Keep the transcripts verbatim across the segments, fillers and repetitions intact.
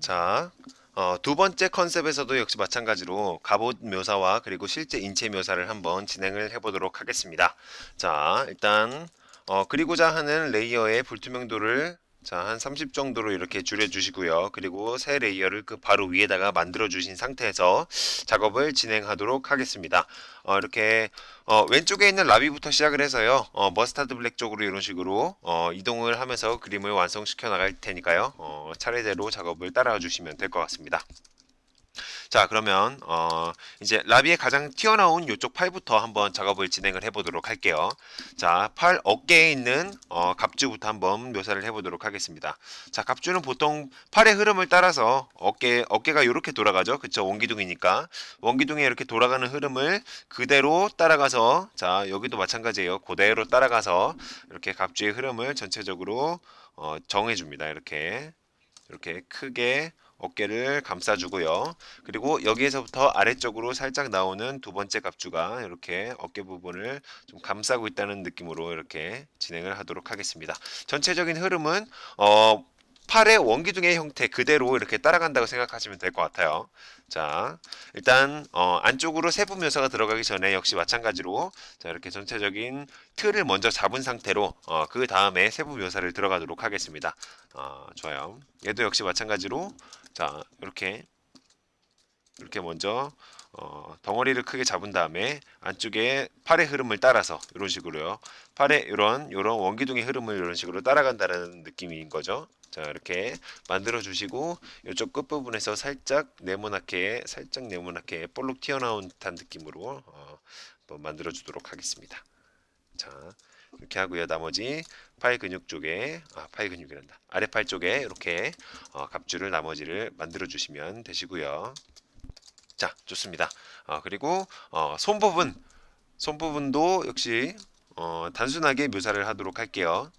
자, 어, 두 번째 컨셉에서도 역시 마찬가지로 갑옷 묘사와 그리고 실제 인체 묘사를 한번 진행을 해보도록 하겠습니다. 자, 일단 어, 그리고자 하는 레이어의 불투명도를 자, 한 삼십 정도로 이렇게 줄여주시고요. 그리고 새 레이어를 그 바로 위에다가 만들어주신 상태에서 작업을 진행하도록 하겠습니다. 어, 이렇게 어, 왼쪽에 있는 라비부터 시작을 해서요. 어, 머스타드 블랙 쪽으로 이런 식으로 어, 이동을 하면서 그림을 완성시켜 나갈 테니까요. 어, 차례대로 작업을 따라와 주시면 될 것 같습니다. 자, 그러면 어, 이제 라비의 가장 튀어나온 이쪽 팔부터 한번 작업을 진행을 해보도록 할게요. 자, 팔 어깨에 있는 어, 갑주부터 한번 묘사를 해보도록 하겠습니다. 자, 갑주는 보통 팔의 흐름을 따라서 어깨 어깨가 이렇게 돌아가죠. 그쵸? 원기둥이니까 원기둥에 이렇게 돌아가는 흐름을 그대로 따라가서 자, 여기도 마찬가지예요. 그대로 따라가서 이렇게 갑주의 흐름을 전체적으로 어, 정해줍니다. 이렇게 이렇게 크게 어깨를 감싸주고요. 그리고 여기에서부터 아래쪽으로 살짝 나오는 두 번째 갑주가 이렇게 어깨 부분을 좀 감싸고 있다는 느낌으로 이렇게 진행을 하도록 하겠습니다. 전체적인 흐름은 어, 팔의 원기둥의 형태 그대로 이렇게 따라간다고 생각하시면 될 것 같아요. 자, 일단 어, 안쪽으로 세부 묘사가 들어가기 전에 역시 마찬가지로 자, 이렇게 전체적인 틀을 먼저 잡은 상태로 어, 그 다음에 세부 묘사를 들어가도록 하겠습니다. 어, 좋아요. 얘도 역시 마찬가지로 자, 이렇게 이렇게 먼저 어, 덩어리를 크게 잡은 다음에 안쪽에 팔의 흐름을 따라서 이런 식으로요. 팔의 이런 이런 원기둥의 흐름을 이런 식으로 따라간다는 느낌인 거죠. 자, 이렇게 만들어 주시고 이쪽 끝부분에서 살짝 네모나게 살짝 네모나게 볼록 튀어나온 듯한 느낌으로 어, 한번 만들어 주도록 하겠습니다. 자, 이렇게 하고요. 나머지 팔 근육 쪽에 아, 팔 근육이란다. 아래팔 쪽에 이렇게 어, 갑주를 나머지를 만들어 주시면 되시고요. 자, 좋습니다. 어, 그리고 어, 손 부분, 손 부분도 역시 어, 단순하게 묘사를 하도록 할게요.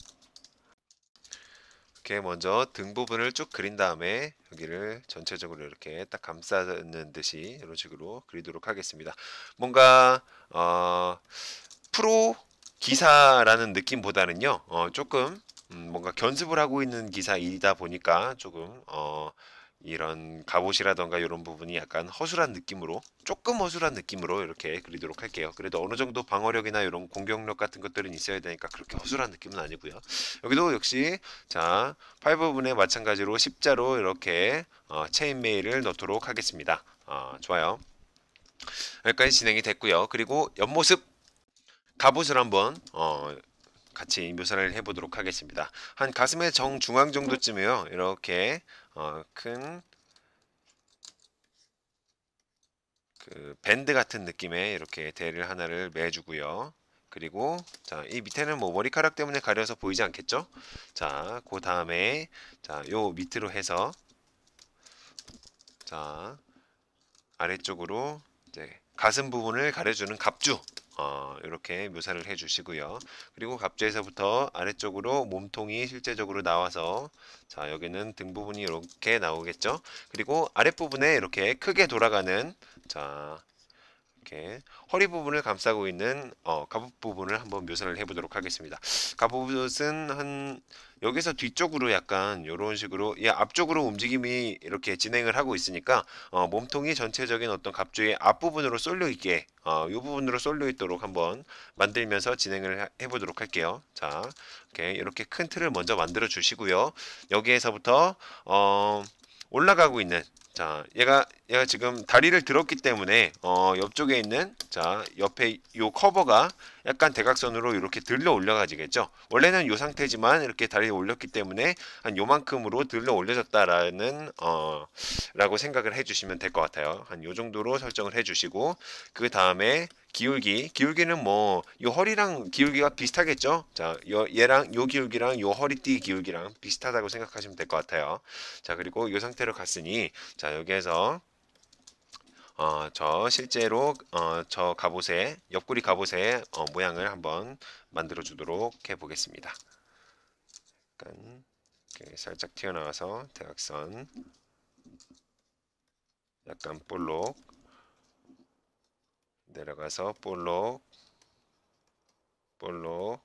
이렇게 먼저 등 부분을 쭉 그린 다음에 여기를 전체적으로 이렇게 딱 감싸는 듯이 이런 식으로 그리도록 하겠습니다. 뭔가 어, 프로 기사라는 느낌보다는요, 어, 조금 음, 뭔가 견습을 하고 있는 기사이다 보니까 조금 어, 이런 갑옷이라던가 이런 부분이 약간 허술한 느낌으로 조금 허술한 느낌으로 이렇게 그리도록 할게요. 그래도 어느 정도 방어력이나 이런 공격력 같은 것들은 있어야 되니까 그렇게 허술한 느낌은 아니고요. 여기도 역시 자, 팔 부분에 마찬가지로 십자로 이렇게 어, 체인메일을 넣도록 하겠습니다. 어, 좋아요. 여기까지 진행이 됐고요. 그리고 옆모습 갑옷을 한번 어, 같이 묘사를 해보도록 하겠습니다. 한 가슴의 정중앙 정도쯤이요. 이렇게 어, 큰 그 밴드 같은 느낌의 이렇게 대를 하나를 매주고요. 그리고 자, 이 밑에는 뭐 머리카락 때문에 가려서 보이지 않겠죠? 자, 그 다음에 자, 요 밑으로 해서 자, 아래쪽으로 이제 가슴 부분을 가려주는 갑주 어, 이렇게 묘사를 해주시고요. 그리고 갑주에서부터 아래쪽으로 몸통이 실제적으로 나와서 자, 여기는 등 부분이 이렇게 나오겠죠. 그리고 아랫부분에 이렇게 크게 돌아가는 자, 이렇게 허리 부분을 감싸고 있는 어, 갑옷 부분을 한번 묘사를 해보도록 하겠습니다. 갑옷은 한 여기서 뒤쪽으로 약간 이런 식으로 이 앞쪽으로 움직임이 이렇게 진행을 하고 있으니까 어, 몸통이 전체적인 어떤 갑주의 앞부분으로 쏠려 있게 어, 이 부분으로 쏠려 있도록 한번 만들면서 진행을 해보도록 할게요. 자, 이렇게 이렇게 큰 틀을 먼저 만들어 주시고요. 여기에서부터 어, 올라가고 있는 자, 얘가 얘가 지금 다리를 들었기 때문에 어, 옆쪽에 있는 자, 옆에 요 커버가 약간 대각선으로 이렇게 들러 올려가지겠죠. 원래는 요 상태지만 이렇게 다리를 올렸기 때문에 한 요만큼으로 들러 올려졌다라는 어, 라고 생각을 해주시면 될 것 같아요. 한 요 정도로 설정을 해주시고 그 다음에 기울기, 기울기는 뭐 요 허리랑 기울기가 비슷하겠죠. 자, 요 얘랑 요 기울기랑 요 허리띠 기울기랑 비슷하다고 생각하시면 될 것 같아요. 자, 그리고 이 상태로 갔으니 자, 여기에서 어, 저 실제로 어, 저 갑옷의 옆구리 갑옷의 어, 모양을 한번 만들어 주도록 해 보겠습니다. 약간 이렇게 살짝 튀어나와서 대각선 약간 볼록 내려가서 볼록 볼록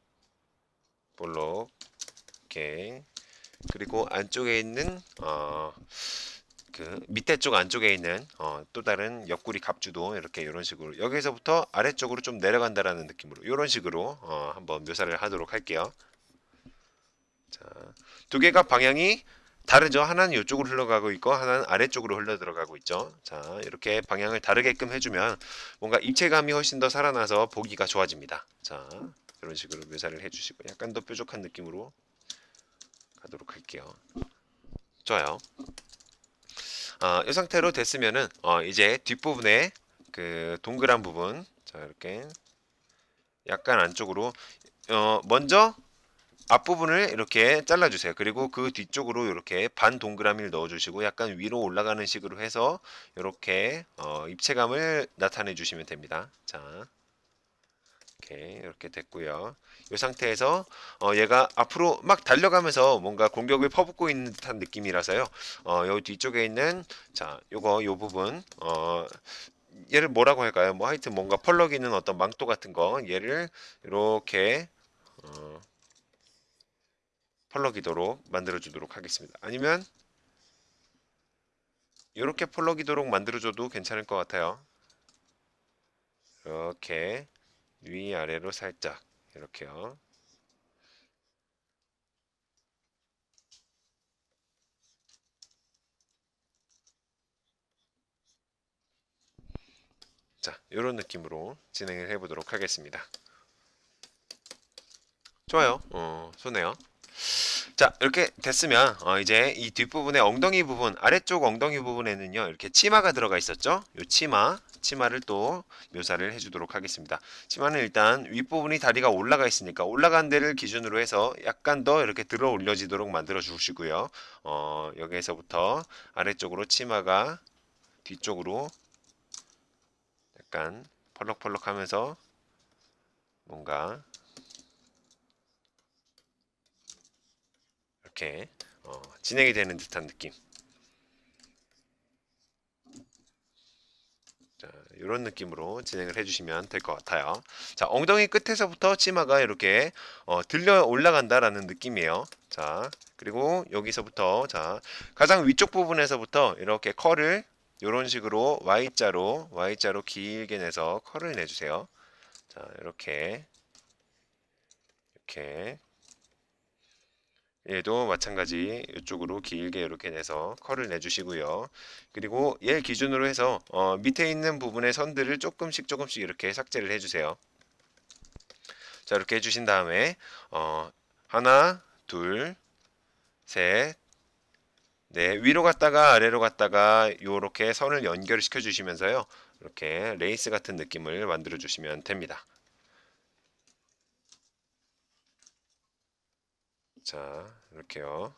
볼록 이렇게 그리고 안쪽에 있는 어, 그 밑에 쪽 안쪽에 있는 어, 또 다른 옆구리 갑주도 이렇게 이런 식으로 여기서부터 아래쪽으로 좀 내려간다라는 느낌으로 이런 식으로 어, 한번 묘사를 하도록 할게요. 자, 두 개가 방향이 다르죠. 하나는 이쪽으로 흘러가고 있고 하나는 아래쪽으로 흘러 들어가고 있죠. 자, 이렇게 방향을 다르게끔 해주면 뭔가 입체감이 훨씬 더 살아나서 보기가 좋아집니다. 자, 이런 식으로 묘사를 해주시고 약간 더 뾰족한 느낌으로 가도록 할게요. 좋아요. 어, 이 상태로 됐으면은 어, 이제 뒷부분에 그 동그란 부분, 자 이렇게 약간 안쪽으로 어, 먼저 앞부분을 이렇게 잘라주세요. 그리고 그 뒤쪽으로 이렇게 반 동그라미를 넣어주시고 약간 위로 올라가는 식으로 해서 이렇게 어, 입체감을 나타내 주시면 됩니다. 자, 이렇게 이렇게 됐고요. 이 상태에서 어, 얘가 앞으로 막 달려가면서 뭔가 공격을 퍼붓고 있는 듯한 느낌이라서요. 어, 요 뒤쪽에 있는 자, 요거 요 부분 어, 얘를 뭐라고 할까요? 뭐 하여튼 뭔가 펄럭이는 어떤 망토 같은 거 얘를 이렇게 어, 펄럭이도록 만들어 주도록 하겠습니다. 아니면 이렇게 펄럭이도록 만들어 줘도 괜찮을 것 같아요. 이렇게 위아래로 살짝 이렇게요. 자, 이런 느낌으로 진행을 해보도록 하겠습니다. 좋아요. 어, 좋네요. 자, 이렇게 됐으면 어, 이제 이 뒷부분의 엉덩이 부분, 아래쪽 엉덩이 부분에는요, 이렇게 치마가 들어가 있었죠? 요 치마, 치마를 또 묘사를 해주도록 하겠습니다. 치마는 일단 윗부분이 다리가 올라가 있으니까 올라간 데를 기준으로 해서 약간 더 이렇게 들어 올려지도록 만들어 주시고요. 어, 여기에서부터 아래쪽으로 치마가 뒤쪽으로 약간 펄럭펄럭 하면서 뭔가 이렇게 어, 진행이 되는 듯한 느낌. 자, 이런 느낌으로 진행을 해주시면 될 것 같아요. 자, 엉덩이 끝에서부터 치마가 이렇게 어, 들려 올라간다라는 느낌이에요. 자, 그리고 여기서부터 자 가장 위쪽 부분에서부터 이렇게 컬을 이런 식으로 Y자로 Y자로 길게 내서 컬을 내주세요. 자, 이렇게 이렇게 얘도 마찬가지 이쪽으로 길게 이렇게 내서 컬을 내주시고요. 그리고 얘 기준으로 해서 어, 밑에 있는 부분의 선들을 조금씩 조금씩 이렇게 삭제를 해주세요. 자, 이렇게 해주신 다음에 어, 하나, 둘, 셋, 네, 위로 갔다가 아래로 갔다가 이렇게 선을 연결시켜 주시면서요. 이렇게 레이스 같은 느낌을 만들어 주시면 됩니다. 자, 이렇게요.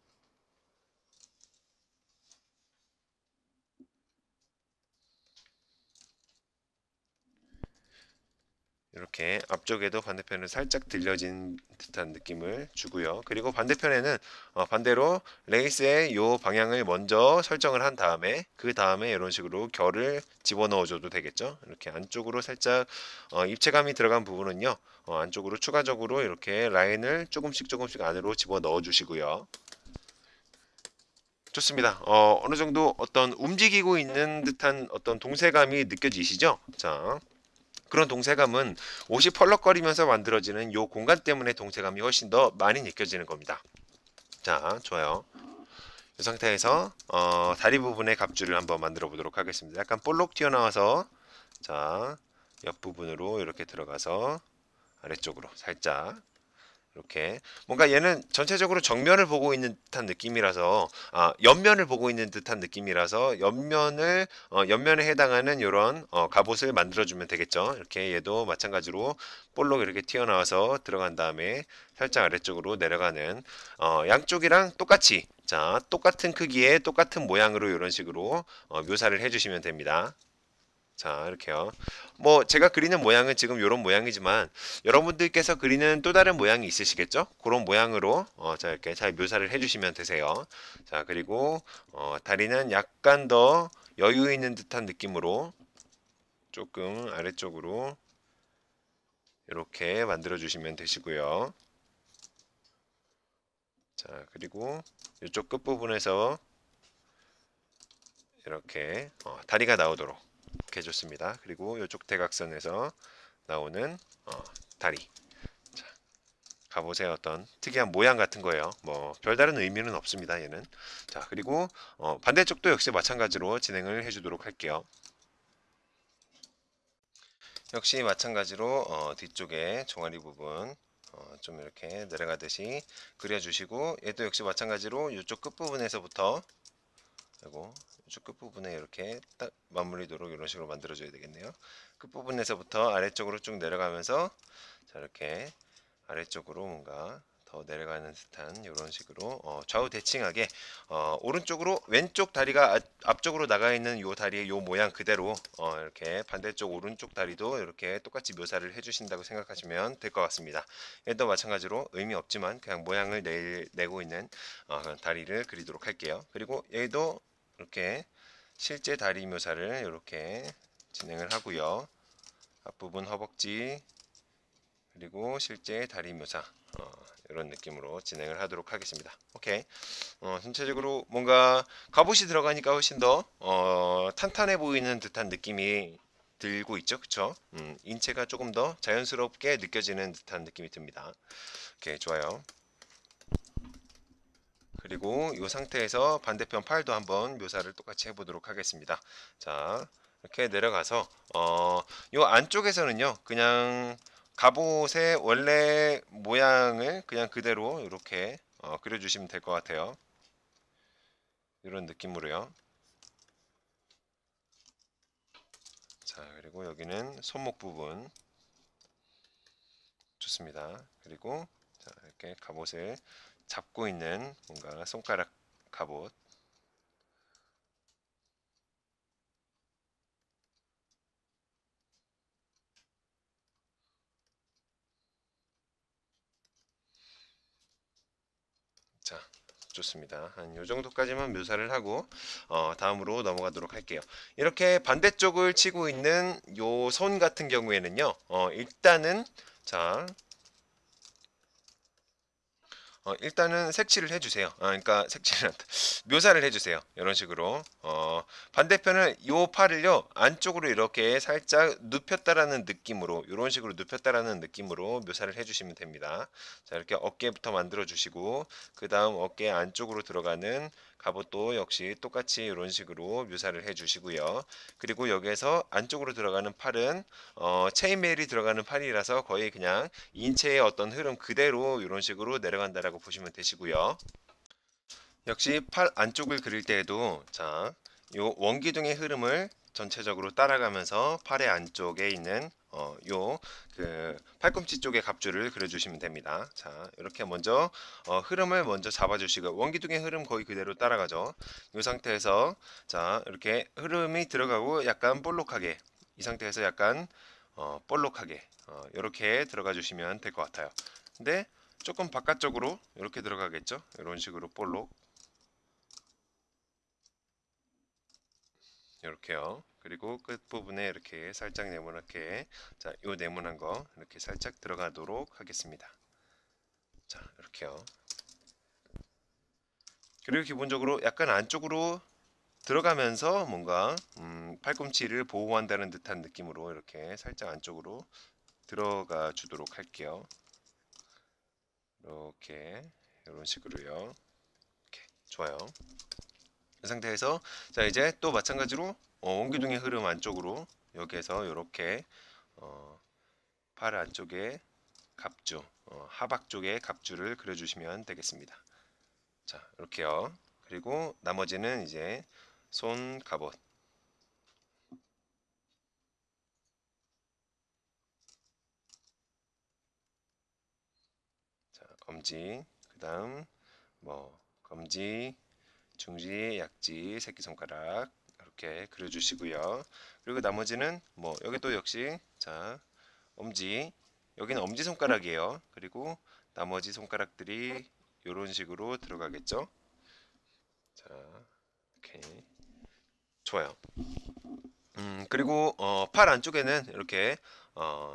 이렇게 앞쪽에도 반대편을 살짝 들려진 듯한 느낌을 주고요. 그리고 반대편에는 어, 반대로 레이스의 요 방향을 먼저 설정을 한 다음에 그 다음에 이런 식으로 결을 집어넣어 줘도 되겠죠. 이렇게 안쪽으로 살짝 어, 입체감이 들어간 부분은요. 어, 안쪽으로 추가적으로 이렇게 라인을 조금씩 조금씩 안으로 집어넣어 주시고요. 좋습니다. 어, 어느 정도 어떤 움직이고 있는 듯한 어떤 동세감이 느껴지시죠? 자, 그런 동세감은 옷이 펄럭거리면서 만들어지는 요 공간 때문에 동세감이 훨씬 더 많이 느껴지는 겁니다. 자, 좋아요. 이 상태에서 어, 다리 부분의 갑주를 한번 만들어 보도록 하겠습니다. 약간 볼록 튀어나와서 자, 옆부분으로 이렇게 들어가서 아래쪽으로 살짝 이렇게 뭔가 얘는 전체적으로 정면을 보고 있는 듯한 느낌이라서 아 옆면을 보고 있는 듯한 느낌이라서 옆면을 어, 옆면에 해당하는 이런 어, 갑옷을 만들어 주면 되겠죠. 이렇게 얘도 마찬가지로 볼록 이렇게 튀어나와서 들어간 다음에 살짝 아래쪽으로 내려가는 어, 양쪽이랑 똑같이 자 똑같은 크기의 똑같은 모양으로 이런 식으로 어, 묘사를 해주시면 됩니다. 자, 이렇게요. 뭐 제가 그리는 모양은 지금 이런 모양이지만 여러분들께서 그리는 또 다른 모양이 있으시겠죠? 그런 모양으로 어, 자 이렇게 잘 묘사를 해주시면 되세요. 자, 그리고 어, 다리는 약간 더 여유 있는 듯한 느낌으로 조금 아래쪽으로 이렇게 만들어 주시면 되시고요. 자, 그리고 이쪽 끝부분에서 자, 이렇게 컬을 내주시고요. 자, 이렇게 컬을 내주신 다음에 자, 요 윗부분에서 자, 요 윗부분에서 이렇게 컬을 내주시면 되겠죠. 자, 그리고 어, 다리는 약간 더 여유 있는 듯한 느낌으로 조금 아래쪽으로 이렇게 만들어 주시면 되시고요. 자, 그리고 이쪽 끝부분에서 이렇게 어, 다리가 나오도록 해줬습니다. 그리고 이쪽 대각선에서 나오는 어, 다리. 자, 갑옷의 어떤 특이한 모양 같은 거예요. 뭐 별다른 의미는 없습니다. 얘는. 자, 그리고 어, 반대쪽도 역시 마찬가지로 진행을 해주도록 할게요. 역시 마찬가지로 어, 뒤쪽에 종아리 부분 어, 좀 이렇게 내려가듯이 그려주시고, 얘도 역시 마찬가지로 이쪽 끝부분에서부터, 그리고 이쪽 끝부분에 이렇게 딱 맞물리도록 이런 식으로 만들어줘야 되겠네요. 끝부분에서부터 아래쪽으로 쭉 내려가면서 자, 이렇게 아래쪽으로 뭔가 더 내려가는 듯한 이런 식으로 어, 좌우 대칭하게 어, 오른쪽으로 왼쪽 다리가 앞- 앞쪽으로 나가 있는 요 다리의 요 모양 그대로 어, 이렇게 반대쪽 오른쪽 다리도 이렇게 똑같이 묘사를 해주신다고 생각하시면 될 것 같습니다. 얘도 마찬가지로 의미 없지만 그냥 모양을 내, 내고 있는 어, 다리를 그리도록 할게요. 그리고 얘도 이렇게 실제 다리 묘사를 이렇게 진행을 하고요. 앞부분 허벅지, 그리고 실제 다리 묘사 어, 이런 느낌으로 진행을 하도록 하겠습니다. 오케이. 어, 전체적으로 뭔가 갑옷이 들어가니까 훨씬 더 어, 탄탄해 보이는 듯한 느낌이 들고 있죠, 그쵸? 음, 인체가 조금 더 자연스럽게 느껴지는 듯한 느낌이 듭니다. 오케이, 좋아요. 그리고 이 상태에서 반대편 팔도 한번 묘사를 똑같이 해보도록 하겠습니다. 자, 이렇게 내려가서 어, 이 안쪽에서는요, 그냥 갑옷의 원래 모양을 그냥 그대로 이렇게 어, 그려주시면 될 것 같아요. 이런 느낌으로요. 자, 그리고 여기는 손목 부분 좋습니다. 그리고 자, 이렇게 갑옷을 잡고 있는 뭔가 손가락 갑옷. 자, 좋습니다. 한 요 정도까지만 묘사를 하고 어, 다음으로 넘어가도록 할게요. 이렇게 반대쪽을 치고 있는 요 손 같은 경우에는요. 어, 일단은 자, 어, 일단은 색칠을 해주세요. 아, 그러니까 색칠을 묘사를 해주세요. 이런 식으로 어, 반대편은 요 팔을요 안쪽으로 이렇게 살짝 눕혔다라는 느낌으로, 이런 식으로 눕혔다라는 느낌으로 묘사를 해주시면 됩니다. 자, 이렇게 어깨부터 만들어 주시고 그 다음 어깨 안쪽으로 들어가는 갑옷도 역시 똑같이 이런 식으로 묘사를 해주시고요. 그리고 여기에서 안쪽으로 들어가는 팔은 어, 체인메일이 들어가는 팔이라서 거의 그냥 인체의 어떤 흐름 그대로 이런 식으로 내려간다라고 보시면 되시고요. 역시 팔 안쪽을 그릴 때에도 자, 요 원기둥의 흐름을 전체적으로 따라가면서 팔의 안쪽에 있는 어, 요 그 팔꿈치 쪽의 갑주를 그려주시면 됩니다. 자, 이렇게 먼저 어, 흐름을 먼저 잡아주시고 원기둥의 흐름 거의 그대로 따라가죠. 이 상태에서 자, 이렇게 흐름이 들어가고 약간 볼록하게, 이 상태에서 약간 어, 볼록하게 어, 이렇게 들어가 주시면 될 것 같아요. 근데 조금 바깥쪽으로 이렇게 들어가겠죠. 이런 식으로 볼록 이렇게요. 그리고 끝부분에 이렇게 살짝 네모나게 자, 요 네모난 거 이렇게 살짝 들어가도록 하겠습니다. 자, 이렇게요. 그리고 기본적으로 약간 안쪽으로 들어가면서 뭔가 음, 팔꿈치를 보호한다는 듯한 느낌으로 이렇게 살짝 안쪽으로 들어가 주도록 할게요. 이렇게 이런 식으로요. 이렇게 좋아요. 이 상태에서 자, 이제 또 마찬가지로 어, 원기둥의 흐름 안쪽으로 여기에서 이렇게 어, 팔 안쪽에 갑주, 어, 하박 쪽에 갑주를 그려주시면 되겠습니다. 자, 이렇게요. 그리고 나머지는 이제 손 갑옷, 자, 엄지, 그다음 뭐 검지, 중지, 약지, 새끼손가락 이렇게 그려주시고요. 그리고 나머지는 뭐 여기 또 역시 자, 엄지, 여기는 엄지 손가락이에요. 그리고 나머지 손가락들이 이런 식으로 들어가겠죠. 자, 오케이, 좋아요. 음, 그리고 어, 팔 안쪽에는 이렇게 어,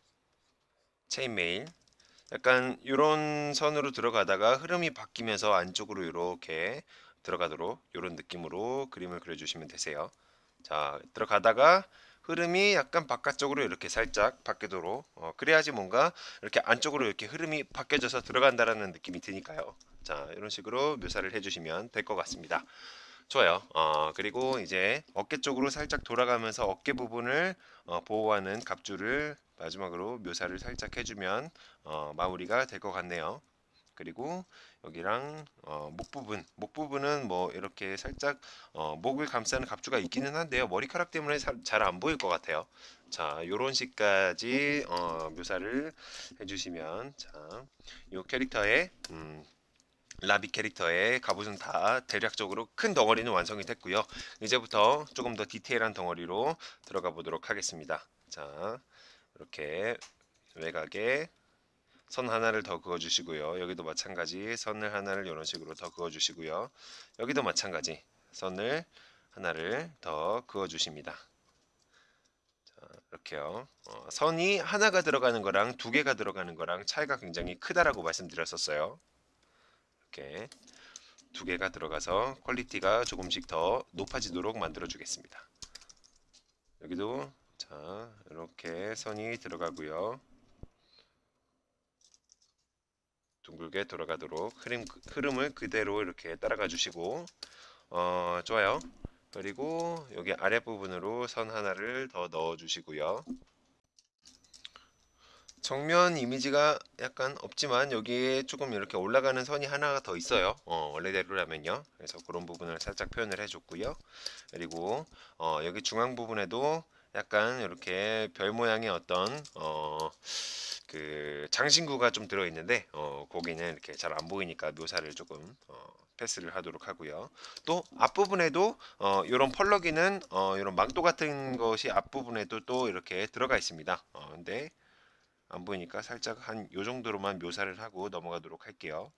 체인메일 약간 이런 선으로 들어가다가 흐름이 바뀌면서 안쪽으로 이렇게 들어가도록 이런 느낌으로 그림을 그려주시면 되세요. 자, 들어가다가 흐름이 약간 바깥쪽으로 이렇게 살짝 바뀌도록, 어, 그래야지 뭔가 이렇게 안쪽으로 이렇게 흐름이 바뀌어져서 들어간다라는 느낌이 드니까요. 자, 이런 식으로 묘사를 해주시면 될 것 같습니다. 좋아요. 어, 그리고 이제 어깨 쪽으로 살짝 돌아가면서 어깨 부분을 어, 보호하는 갑주를 마지막으로 묘사를 살짝 해주면 어, 마무리가 될 것 같네요. 그리고 여기랑 어, 목 부분, 목 부분은 뭐 이렇게 살짝 어, 목을 감싸는 갑주가 있기는 한데요. 머리카락 때문에 잘 안 보일 것 같아요. 자, 요런 식까지 어, 묘사를 해주시면, 자, 요 캐릭터의 음, 라비 캐릭터의 갑옷은 다 대략적으로 큰 덩어리는 완성이 됐고요. 이제부터 조금 더 디테일한 덩어리로 들어가 보도록 하겠습니다. 자, 이렇게 외곽에 선 하나를 더 그어 주시고요. 여기도 마찬가지 선을 하나를 이런 식으로 더 그어 주시고요. 여기도 마찬가지 선을 하나를 더 그어 주십니다. 자, 이렇게요. 어, 선이 하나가 들어가는 거랑 두 개가 들어가는 거랑 차이가 굉장히 크다라고 말씀드렸었어요. 이렇게 두 개가 들어가서 퀄리티가 조금씩 더 높아지도록 만들어 주겠습니다. 여기도 자, 이렇게 선이 들어가고요. 둥글게 돌아가도록 흐름, 흐름을 그대로 이렇게 따라가 주시고, 어, 좋아요. 그리고 여기 아랫부분으로 선 하나를 더 넣어 주시고요. 정면 이미지가 약간 없지만 여기에 조금 이렇게 올라가는 선이 하나가 더 있어요. 어, 원래대로라면요. 그래서 그런 부분을 살짝 표현을 해줬고요. 그리고 어, 여기 중앙 부분에도 약간 이렇게 별 모양의 어떤 어, 그 장신구가 좀 들어있는데 어, 거기는 이렇게 잘 안 보이니까 묘사를 조금 어, 패스를 하도록 하고요. 또 앞부분에도 어, 이런 펄럭이는 어, 이런 망토 같은 것이 앞부분에도 또 이렇게 들어가 있습니다. 어, 근데 안 보이니까 살짝 한 요 정도로만 묘사를 하고 넘어가도록 할게요.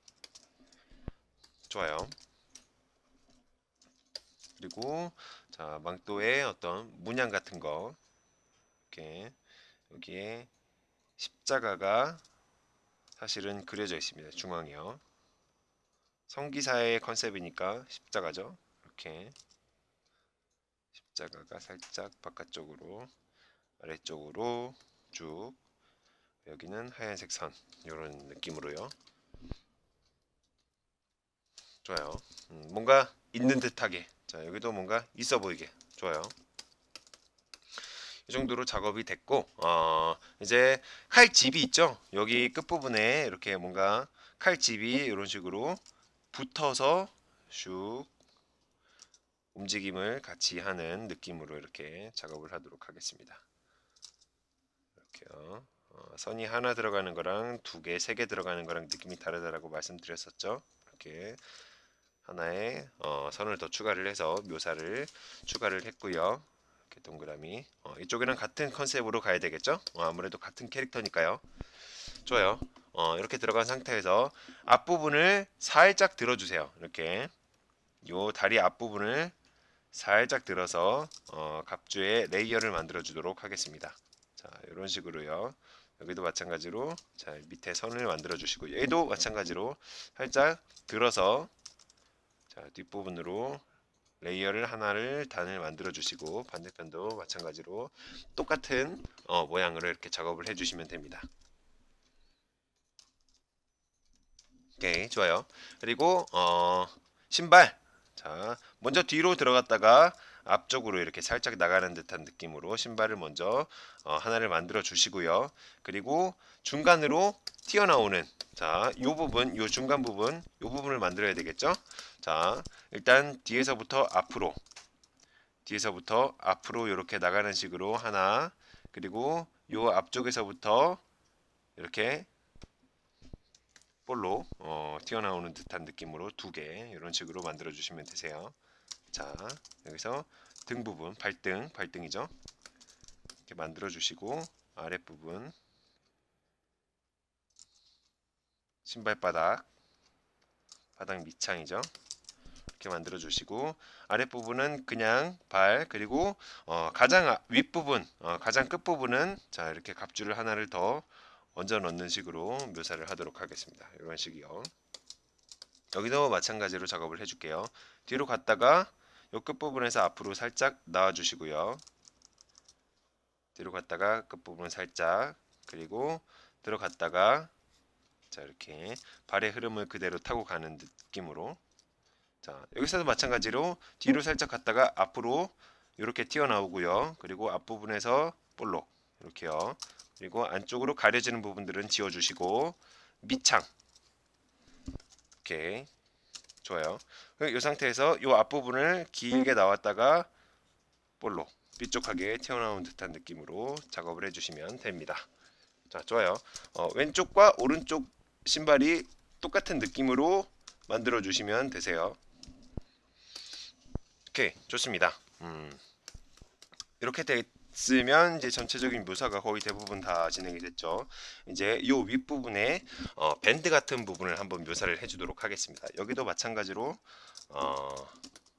좋아요. 그리고 자, 망토의 어떤 문양 같은 거 이렇게 여기에 십자가가 사실은 그려져 있습니다. 중앙이요. 성기사의 컨셉이니까 십자가죠. 이렇게 십자가가 살짝 바깥쪽으로 아래쪽으로 쭉, 여기는 하얀색 선 이런 느낌으로요. 좋아요. 음, 뭔가 있는 듯하게, 자, 여기도 뭔가 있어 보이게. 좋아요. 이 정도로 작업이 됐고, 어, 이제 칼집이 있죠. 여기 끝부분에 이렇게 뭔가 칼집이 이런 식으로 붙어서 슉 움직임을 같이 하는 느낌으로 이렇게 작업을 하도록 하겠습니다. 이렇게요. 어, 선이 하나 들어가는 거랑 두 개, 세 개 들어가는 거랑 느낌이 다르다라고 말씀드렸었죠. 이렇게 하나의 어, 선을 더 추가를 해서 묘사를 추가를 했고요. 이렇게 동그라미. 어, 이쪽이랑 같은 컨셉으로 가야 되겠죠? 어, 아무래도 같은 캐릭터니까요. 좋아요. 어, 이렇게 들어간 상태에서 앞부분을 살짝 들어주세요. 이렇게 요 다리 앞부분을 살짝 들어서 어, 갑주의 레이어를 만들어 주도록 하겠습니다. 자, 이런 식으로요. 여기도 마찬가지로 자, 밑에 선을 만들어 주시고, 얘도 마찬가지로 살짝 들어서 자, 뒷부분으로 레이어를 하나를 단을 만들어 주시고, 반대편도 마찬가지로 똑같은 어, 모양으로 이렇게 작업을 해 주시면 됩니다. 오케이, 좋아요. 그리고 어, 신발. 자, 먼저 뒤로 들어갔다가 앞쪽으로 이렇게 살짝 나가는 듯한 느낌으로 신발을 먼저 어, 하나를 만들어 주시고요. 그리고 중간으로 튀어나오는, 자, 요 부분, 요 중간 부분, 요 부분을 만들어야 되겠죠? 자, 일단 뒤에서부터 앞으로, 뒤에서부터 앞으로 이렇게 나가는 식으로 하나, 그리고 요 앞쪽에서부터 이렇게 볼로 어, 튀어나오는 듯한 느낌으로 두 개, 이런 식으로 만들어 주시면 되세요. 자, 여기서 등 부분, 발등, 발등이죠. 이렇게 만들어 주시고, 아랫부분 신발바닥, 바닥 밑창이죠. 이렇게 만들어 주시고, 아랫부분은 그냥 발, 그리고 어, 가장 윗부분, 어, 가장 끝부분은 자, 이렇게 갑주를 하나를 더 얹어 넣는 식으로 묘사를 하도록 하겠습니다. 이런 식이요. 여기도 마찬가지로 작업을 해줄게요. 뒤로 갔다가 요 끝부분에서 앞으로 살짝 나와 주시고요. 뒤로 갔다가 끝부분 살짝, 그리고 들어갔다가 자 이렇게 발의 흐름을 그대로 타고 가는 느낌으로, 자 여기서도 마찬가지로 뒤로 살짝 갔다가 앞으로 이렇게 튀어나오고요. 그리고 앞부분에서 볼록 이렇게요. 그리고 안쪽으로 가려지는 부분들은 지워주시고 밑창 이렇게. 좋아요. 이 상태에서 이 앞부분을 길게 나왔다가 볼록 삐쪽하게 튀어나온 듯한 느낌으로 작업을 해주시면 됩니다. 자, 좋아요. 어, 왼쪽과 오른쪽 신발이 똑같은 느낌으로 만들어 주시면 되세요. 오케이, 좋습니다. 음, 이렇게 됐으면 이제 전체적인 묘사가 거의 대부분 다 진행이 됐죠. 이제 이 윗부분에 어, 밴드 같은 부분을 한번 묘사를 해주도록 하겠습니다. 여기도 마찬가지로 어,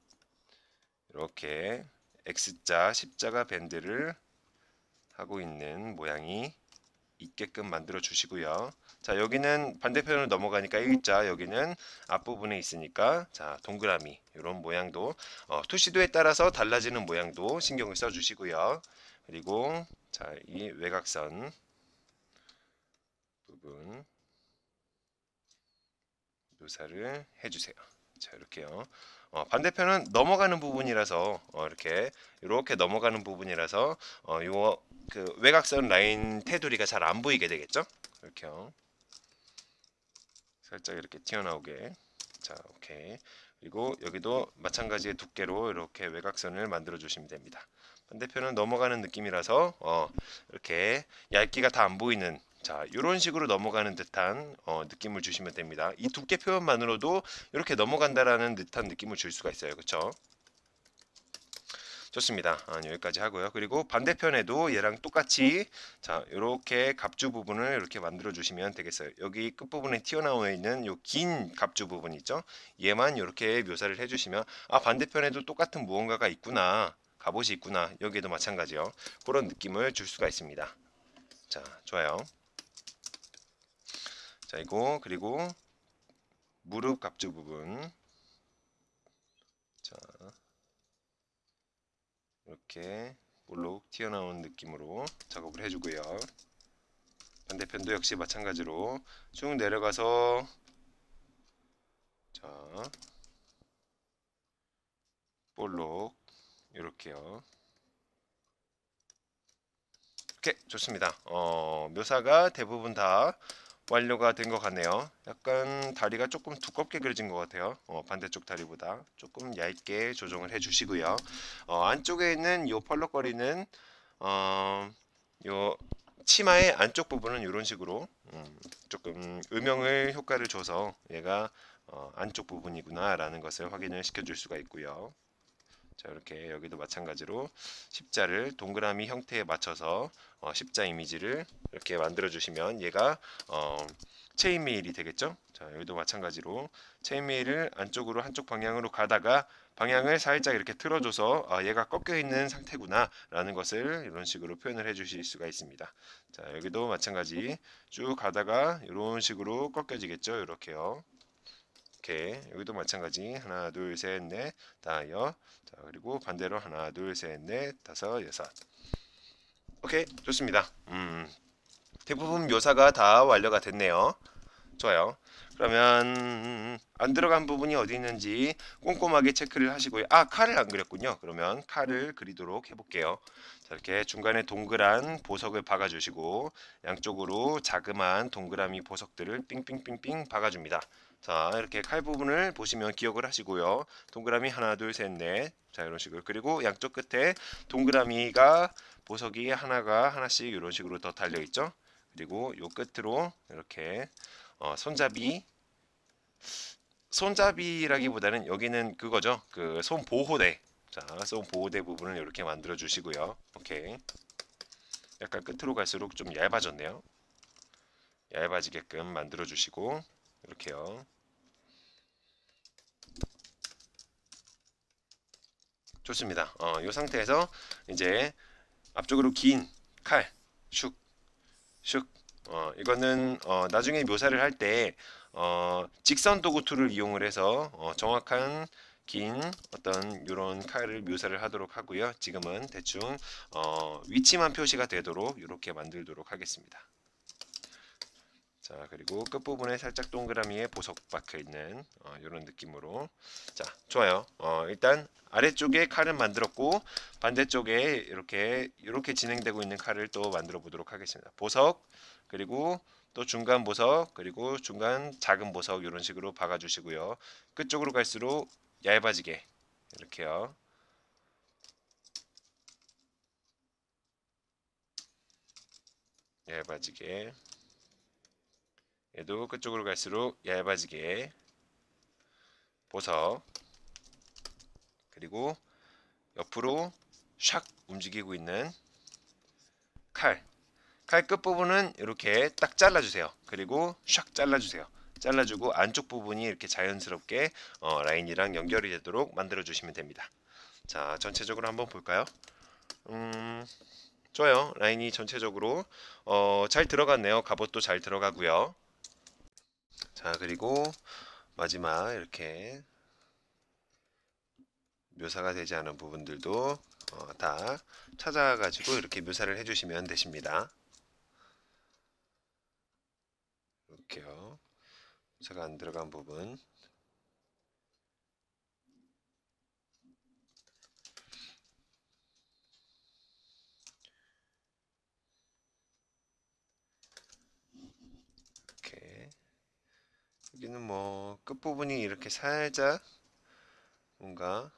이렇게 X자, 십자가 밴드를 하고 있는 모양이 있게끔 만들어 주시고요. 자 여기는 반대편으로 넘어가니까 일자, 여기는 앞부분에 있으니까 자 동그라미 이런 모양도 어, 투시도에 따라서 달라지는 모양도 신경을 써 주시고요. 그리고 자 이 외곽선 부분 묘사를 해주세요. 자 이렇게요. 어, 반대편은 넘어가는 부분이라서 어, 이렇게 이렇게 넘어가는 부분이라서 어, 요 그 외곽선 라인 테두리가 잘 안 보이게 되겠죠? 이렇게요. 살짝 이렇게 튀어나오게. 자 오케이. 그리고 여기도 마찬가지의 두께로 이렇게 외곽선을 만들어 주시면 됩니다. 반대편은 넘어가는 느낌이라서 어, 이렇게 얇기가 다 안 보이는, 자 이런 식으로 넘어가는 듯한 어, 느낌을 주시면 됩니다. 이 두께 표현만으로도 이렇게 넘어간다라는 듯한 느낌을 줄 수가 있어요. 그렇죠? 좋습니다. 아, 여기까지 하고요. 그리고 반대편에도 얘랑 똑같이 자 이렇게 갑주 부분을 이렇게 만들어 주시면 되겠어요. 여기 끝부분에 튀어나와 있는 요 긴 갑주 부분 있죠? 얘만 이렇게 묘사를 해주시면 아 반대편에도 똑같은 무언가가 있구나, 갑옷이 있구나, 여기에도 마찬가지요. 그런 느낌을 줄 수가 있습니다. 자 좋아요. 자 이거 그리고 무릎 갑주 부분 자 이렇게 볼록 튀어나온 느낌으로 작업을 해주고요. 반대편도 역시 마찬가지로 쭉 내려가서 자 볼록 이렇게요. 이렇게 좋습니다. 어, 묘사가 대부분 다 완료가 된 것 같네요. 약간 다리가 조금 두껍게 그려진 것 같아요. 어, 반대쪽 다리보다 조금 얇게 조정을 해주시고요. 어, 안쪽에 있는 이 펄럭거리는 어, 요 치마의 안쪽 부분은 이런 식으로 음, 조금 음영을 효과를 줘서 얘가 어, 안쪽 부분이구나 라는 것을 확인을 시켜줄 수가 있고요. 자 이렇게 여기도 마찬가지로 십자를 동그라미 형태에 맞춰서 어, 십자 이미지를 이렇게 만들어 주시면 얘가 어, 체인메일이 되겠죠. 자 여기도 마찬가지로 체인메일을 안쪽으로 한쪽 방향으로 가다가 방향을 살짝 이렇게 틀어줘서 아, 얘가 꺾여 있는 상태구나 라는 것을 이런 식으로 표현을 해 주실 수가 있습니다. 자 여기도 마찬가지 쭉 가다가 이런 식으로 꺾여지겠죠. 이렇게요. 이렇게 여기도 마찬가지 하나 둘 셋 넷 다여, 자 그리고 반대로 하나 둘 셋 넷 다섯 여섯. 오케이 좋습니다. 음, 대부분 묘사가 다 완료가 됐네요. 좋아요. 그러면 안 들어간 부분이 어디 있는지 꼼꼼하게 체크를 하시고요. 아 칼을 안 그렸군요. 그러면 칼을 그리도록 해볼게요. 자, 이렇게 중간에 동그란 보석을 박아주시고 양쪽으로 자그마한 동그라미 보석들을 삥삥삥삥 박아줍니다. 자 이렇게 칼 부분을 보시면 기억을 하시고요. 동그라미 하나 둘 셋 넷 자 이런 식으로, 그리고 양쪽 끝에 동그라미가 보석이 하나가 하나씩 이런 식으로 더 달려 있죠. 그리고 요 끝으로 이렇게 어, 손잡이 손잡이라기보다는 여기는 그거죠. 그 손 보호대. 자, 손 보호대 부분을 이렇게 만들어 주시고요. 오케이. 약간 끝으로 갈수록 좀 얇아졌네요. 얇아지게끔 만들어 주시고 이렇게요. 좋습니다. 어, 이 상태에서 이제 앞쪽으로 긴 칼, 슉, 슉 어, 이거는 어, 나중에 묘사를 할 때 어, 직선 도구 툴을 이용을 해서 어, 정확한 긴 어떤 이런 칼을 묘사를 하도록 하고요. 지금은 대충 어, 위치만 표시가 되도록 이렇게 만들도록 하겠습니다. 자, 그리고 끝부분에 살짝 동그라미에 보석 박혀 있는 어, 이런 느낌으로. 자, 좋아요. 어, 일단 아래쪽에 칼은 만들었고 반대쪽에 이렇게 이렇게 진행되고 있는 칼을 또 만들어 보도록 하겠습니다. 보석, 그리고 또 중간 보석, 그리고 중간 작은 보석 이런 식으로 박아 주시고요. 끝쪽으로 갈수록 얇아지게 이렇게요. 얇아지게. 얘도 끝쪽으로 갈수록 얇아지게 보석, 그리고 옆으로 샥 움직이고 있는 칼. 칼 끝부분은 이렇게 딱 잘라주세요. 그리고 샥 잘라주세요. 잘라주고 안쪽 부분이 이렇게 자연스럽게 어, 라인이랑 연결이 되도록 만들어주시면 됩니다. 자, 전체적으로 한번 볼까요? 음, 좋아요. 라인이 전체적으로 어, 잘 들어갔네요. 갑옷도 잘 들어가고요. 자, 그리고 마지막 이렇게 묘사가 되지 않은 부분들도 어, 다 찾아가지고 이렇게 묘사를 해주시면 되십니다. 이렇게요. 묘사가 안 들어간 부분. 이렇게. 여기는 뭐 끝부분이 이렇게 살짝 뭔가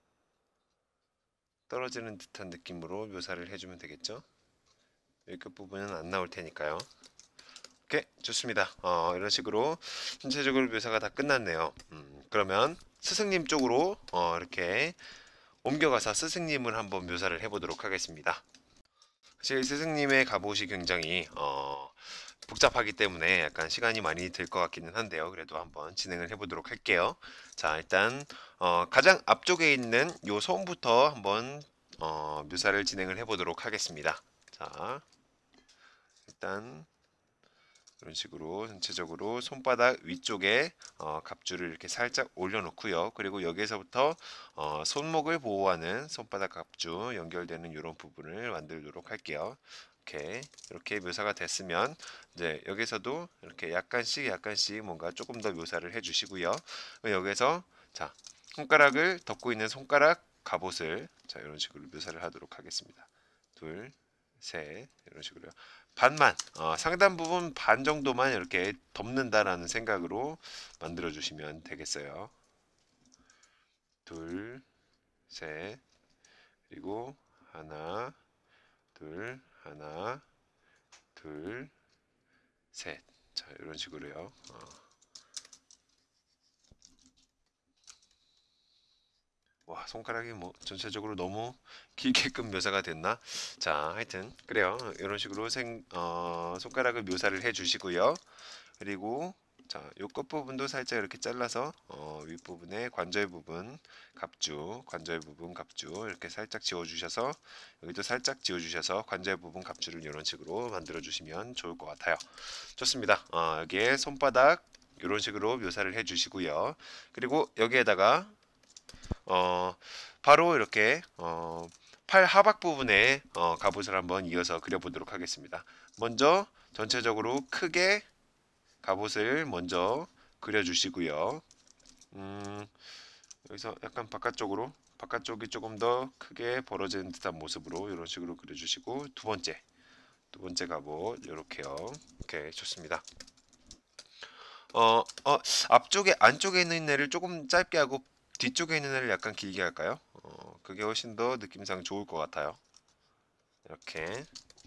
떨어지는 듯한 느낌으로 묘사를 해주면 되겠죠. 여기 끝부분은 안 나올 테니까요. 오케이, 좋습니다. 어, 이런 식으로 전체적으로 묘사가 다 끝났네요. 음, 그러면 스승님 쪽으로 어, 이렇게 옮겨가서 스승님을 한번 묘사를 해보도록 하겠습니다. 사실 스승님의 갑옷이 굉장히 어, 복잡하기 때문에 약간 시간이 많이 들 것 같기는 한데요. 그래도 한번 진행을 해보도록 할게요. 자, 일단 어, 가장 앞쪽에 있는 요 손부터 한번 어, 묘사를 진행을 해보도록 하겠습니다. 자, 일단 이런 식으로 전체적으로 손바닥 위쪽에 어, 갑주를 이렇게 살짝 올려놓고요. 그리고 여기에서부터 어, 손목을 보호하는 손바닥 갑주 연결되는 이런 부분을 만들도록 할게요. 이렇게 이렇게 묘사가 됐으면 이제 여기서도 이렇게 약간씩 약간씩 뭔가 조금 더 묘사를 해주시고요. 여기서 자 손가락을 덮고 있는 손가락 갑옷을 자 이런 식으로 묘사를 하도록 하겠습니다. 둘, 셋 이런 식으로요. 반만 어, 상단 부분 반 정도만 이렇게 덮는다라는 생각으로 만들어 주시면 되겠어요. 둘, 셋, 그리고 하나, 둘, 하나, 둘, 셋. 자, 이런 식으로요. 어. 와, 손가락이 뭐 전체적으로 너무 길게끔 묘사가 됐나? 자, 하여튼 그래요. 이런 식으로 생, 어, 손가락을 묘사를 해 주시고요. 그리고 자, 요 끝부분도 살짝 이렇게 잘라서 어, 윗부분에 관절 부분 갑주, 관절 부분 갑주 이렇게 살짝 지워 주셔서 여기도 살짝 지워 주셔서 관절 부분 갑주를 이런 식으로 만들어 주시면 좋을 것 같아요. 좋습니다. 어, 여기에 손바닥 이런 식으로 묘사를 해 주시고요. 그리고 여기에다가 어, 바로 이렇게 어, 팔 하박 부분에 어, 갑옷을 한번 이어서 그려보도록 하겠습니다. 먼저 전체적으로 크게 갑옷을 먼저 그려주시고요. 음, 여기서 약간 바깥쪽으로 바깥쪽이 조금 더 크게 벌어지는 듯한 모습으로 이런 식으로 그려주시고 두 번째 두 번째 갑옷 이렇게요. 오케이 좋습니다. 어, 어, 앞쪽에 안쪽에 있는 애를 조금 짧게 하고 뒤쪽에 있는 애를 약간 길게 할까요? 어, 그게 훨씬 더 느낌상 좋을 것 같아요. 이렇게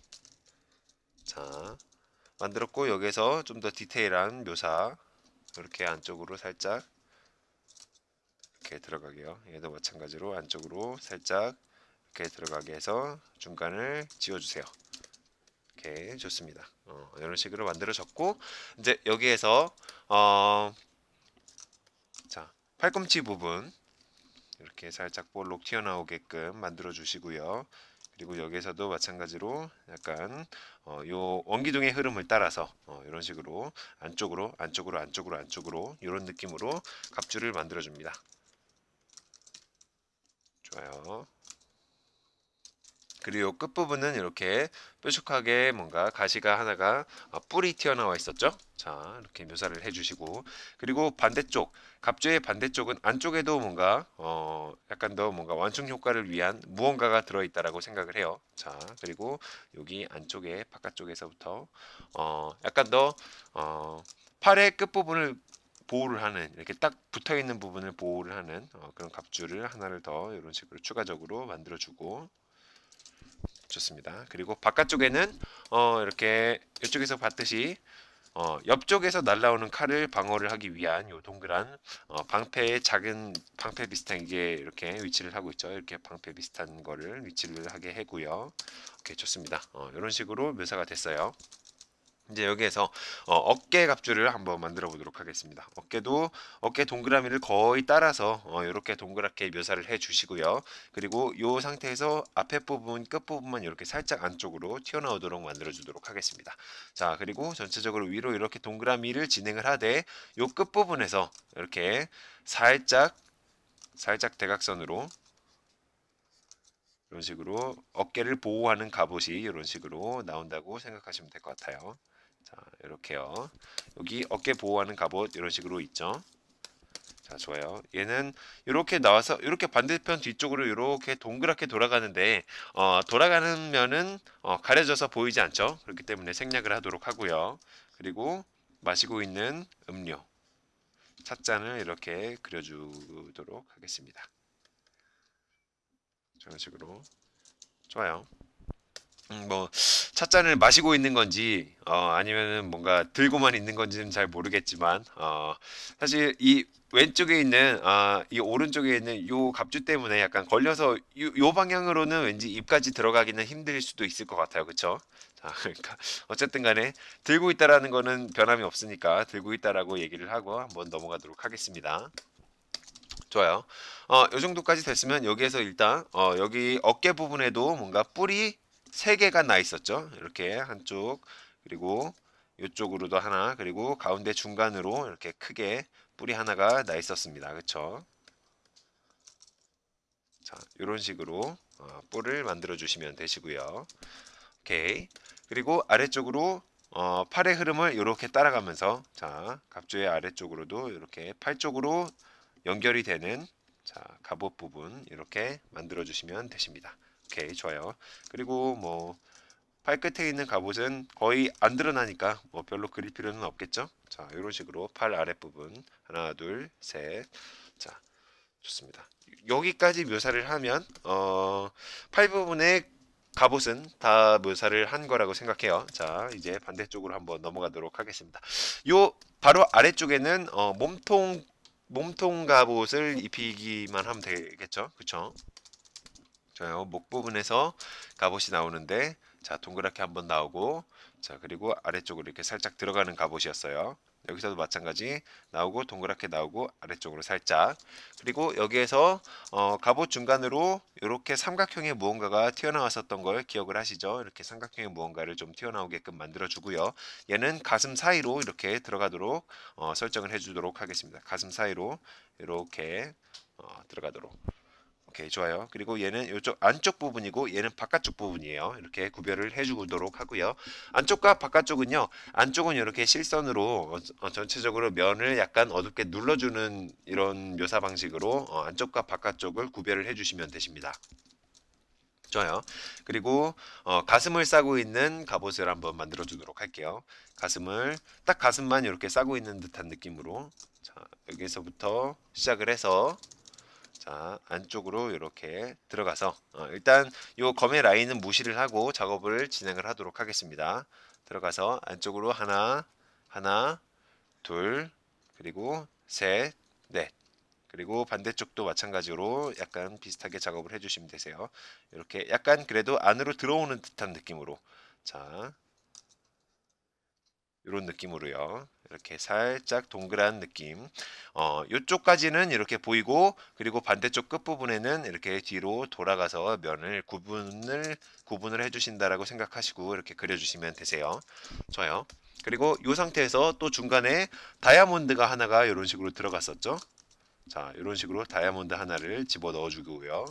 자 만들었고 여기서 좀 더 디테일한 묘사 이렇게 안쪽으로 살짝 이렇게 들어가게요. 얘도 마찬가지로 안쪽으로 살짝 이렇게 들어가게 해서 중간을 지워주세요. 이렇게 좋습니다. 어, 이런 식으로 만들어졌고 이제 여기에서 어, 자 팔꿈치 부분 이렇게 살짝 볼록 튀어나오게끔 만들어 주시고요. 그리고 여기에서도 마찬가지로 약간 어, 요 원기둥의 흐름을 따라서 어, 이런 식으로 안쪽으로 안쪽으로 안쪽으로 안쪽으로 이런 느낌으로 갑주를 만들어 줍니다. 좋아요. 그리고 요 끝부분은 이렇게 뾰족하게 뭔가 가시가 하나가 어, 뿔이 튀어나와 있었죠. 자, 이렇게 묘사를 해주시고, 그리고 반대쪽 갑주의 반대쪽은 안쪽에도 뭔가 어 약간 더 뭔가 완충 효과를 위한 무언가가 들어있다라고 생각을 해요. 자, 그리고 여기 안쪽에 바깥쪽에서부터 어 약간 더 어 팔의 끝부분을 보호를 하는, 이렇게 딱 붙어 있는 부분을 보호를 하는 어, 그런 갑주를 하나를 더 이런 식으로 추가적으로 만들어주고. 좋습니다. 그리고 바깥쪽에는 어 이렇게 이쪽에서 봤듯이 어 옆쪽에서 날라오는 칼을 방어를 하기 위한 요 동그란 어 방패의 작은 방패 비슷한 게 이렇게 위치를 하고 있죠. 이렇게 방패 비슷한 거를 위치를 하게 해고요. 오케이, 좋습니다. 어 이런 식으로 묘사가 됐어요. 이제 여기에서 어, 어깨 갑주를 한번 만들어 보도록 하겠습니다. 어깨도 어깨 동그라미를 거의 따라서 어, 이렇게 동그랗게 묘사를 해 주시고요. 그리고 이 상태에서 앞에 부분 끝 부분만 이렇게 살짝 안쪽으로 튀어나오도록 만들어 주도록 하겠습니다. 자, 그리고 전체적으로 위로 이렇게 동그라미를 진행을 하되 이 끝 부분에서 이렇게 살짝 살짝 대각선으로 이런 식으로 어깨를 보호하는 갑옷이 이런 식으로 나온다고 생각하시면 될 것 같아요. 자, 이렇게요. 여기 어깨 보호하는 갑옷 이런 식으로 있죠. 자, 좋아요. 얘는 이렇게 나와서 이렇게 반대편 뒤쪽으로 이렇게 동그랗게 돌아가는데 어, 돌아가는 면은 어, 가려져서 보이지 않죠. 그렇기 때문에 생략을 하도록 하고요. 그리고 마시고 있는 음료 찻잔을 이렇게 그려주도록 하겠습니다. 이런 식으로. 좋아요. 음, 뭐 찻잔을 마시고 있는 건지 어, 아니면은 뭔가 들고만 있는 건지는 잘 모르겠지만 어, 사실 이 왼쪽에 있는 아, 이 오른쪽에 있는 요 갑주 때문에 약간 걸려서 요, 요 방향으로는 왠지 입까지 들어가기는 힘들 수도 있을 것 같아요. 그쵸? 자, 그러니까 어쨌든 간에 들고 있다라는 거는 변함이 없으니까 들고 있다라고 얘기를 하고 한번 넘어가도록 하겠습니다. 좋아요. 어, 요 정도까지 됐으면 여기에서 일단 어, 여기 어깨 부분에도 뭔가 뿔이 세 개가 나 있었죠. 이렇게 한쪽, 그리고 이쪽으로도 하나, 그리고 가운데 중간으로 이렇게 크게 뿔이 하나가 나 있었습니다. 그쵸? 자, 이런 식으로 어, 뿔을 만들어 주시면 되시고요. 오케이. 그리고 아래쪽으로 어, 팔의 흐름을 이렇게 따라가면서, 자, 갑주의 아래쪽으로도 이렇게 팔 쪽으로 연결이 되는, 자, 갑옷 부분 이렇게 만들어 주시면 되십니다. 오케이, 좋아요. 그리고 뭐 팔끝에 있는 갑옷은 거의 안 드러나니까 뭐 별로 그릴 필요는 없겠죠. 자, 이런 식으로 팔 아랫부분 하나, 둘, 셋. 자, 좋습니다. 여기까지 묘사를 하면 어, 팔 부분의 갑옷은 다 묘사를 한 거라고 생각해요. 자, 이제 반대쪽으로 한번 넘어가도록 하겠습니다. 요 바로 아래쪽에는 어, 몸통 몸통 갑옷을 입히기만 하면 되겠죠. 그쵸? 좋아요. 목 부분에서 갑옷이 나오는데, 자, 동그랗게 한번 나오고, 자, 그리고 아래쪽으로 이렇게 살짝 들어가는 갑옷이었어요. 여기서도 마찬가지 나오고 동그랗게 나오고 아래쪽으로 살짝, 그리고 여기에서 어, 갑옷 중간으로 이렇게 삼각형의 무언가가 튀어나왔었던 걸 기억을 하시죠? 이렇게 삼각형의 무언가를 좀 튀어나오게끔 만들어 주고요. 얘는 가슴 사이로 이렇게 들어가도록 어, 설정을 해주도록 하겠습니다. 가슴 사이로 이렇게 어, 들어가도록. 오케이, 좋아요. 그리고 얘는 이쪽 안쪽 부분이고 얘는 바깥쪽 부분이에요. 이렇게 구별을 해주도록 하고요. 안쪽과 바깥쪽은요. 안쪽은 이렇게 실선으로 어, 어, 전체적으로 면을 약간 어둡게 눌러주는 이런 묘사 방식으로 어, 안쪽과 바깥쪽을 구별을 해주시면 되십니다. 좋아요. 그리고 어, 가슴을 싸고 있는 갑옷을 한번 만들어 주도록 할게요. 가슴을 딱 가슴만 이렇게 싸고 있는 듯한 느낌으로, 자, 여기서부터 시작을 해서, 자, 안쪽으로 이렇게 들어가서 어, 일단 요 검의 라인은 무시를 하고 작업을 진행을 하도록 하겠습니다. 들어가서 안쪽으로 하나, 하나, 둘, 그리고 셋, 넷. 그리고 반대쪽도 마찬가지로 약간 비슷하게 작업을 해주시면 되세요. 이렇게 약간 그래도 안으로 들어오는 듯한 느낌으로, 자, 이런 느낌으로요. 이렇게 살짝 동그란 느낌. 어, 요쪽까지는 이렇게 보이고, 그리고 반대쪽 끝부분에는 이렇게 뒤로 돌아가서 면을 구분을 구분을 해주신다라고 생각하시고 이렇게 그려주시면 되세요. 좋아요. 그리고 이 상태에서 또 중간에 다이아몬드가 하나가 이런 식으로 들어갔었죠. 자, 이런 식으로 다이아몬드 하나를 집어 넣어주고요.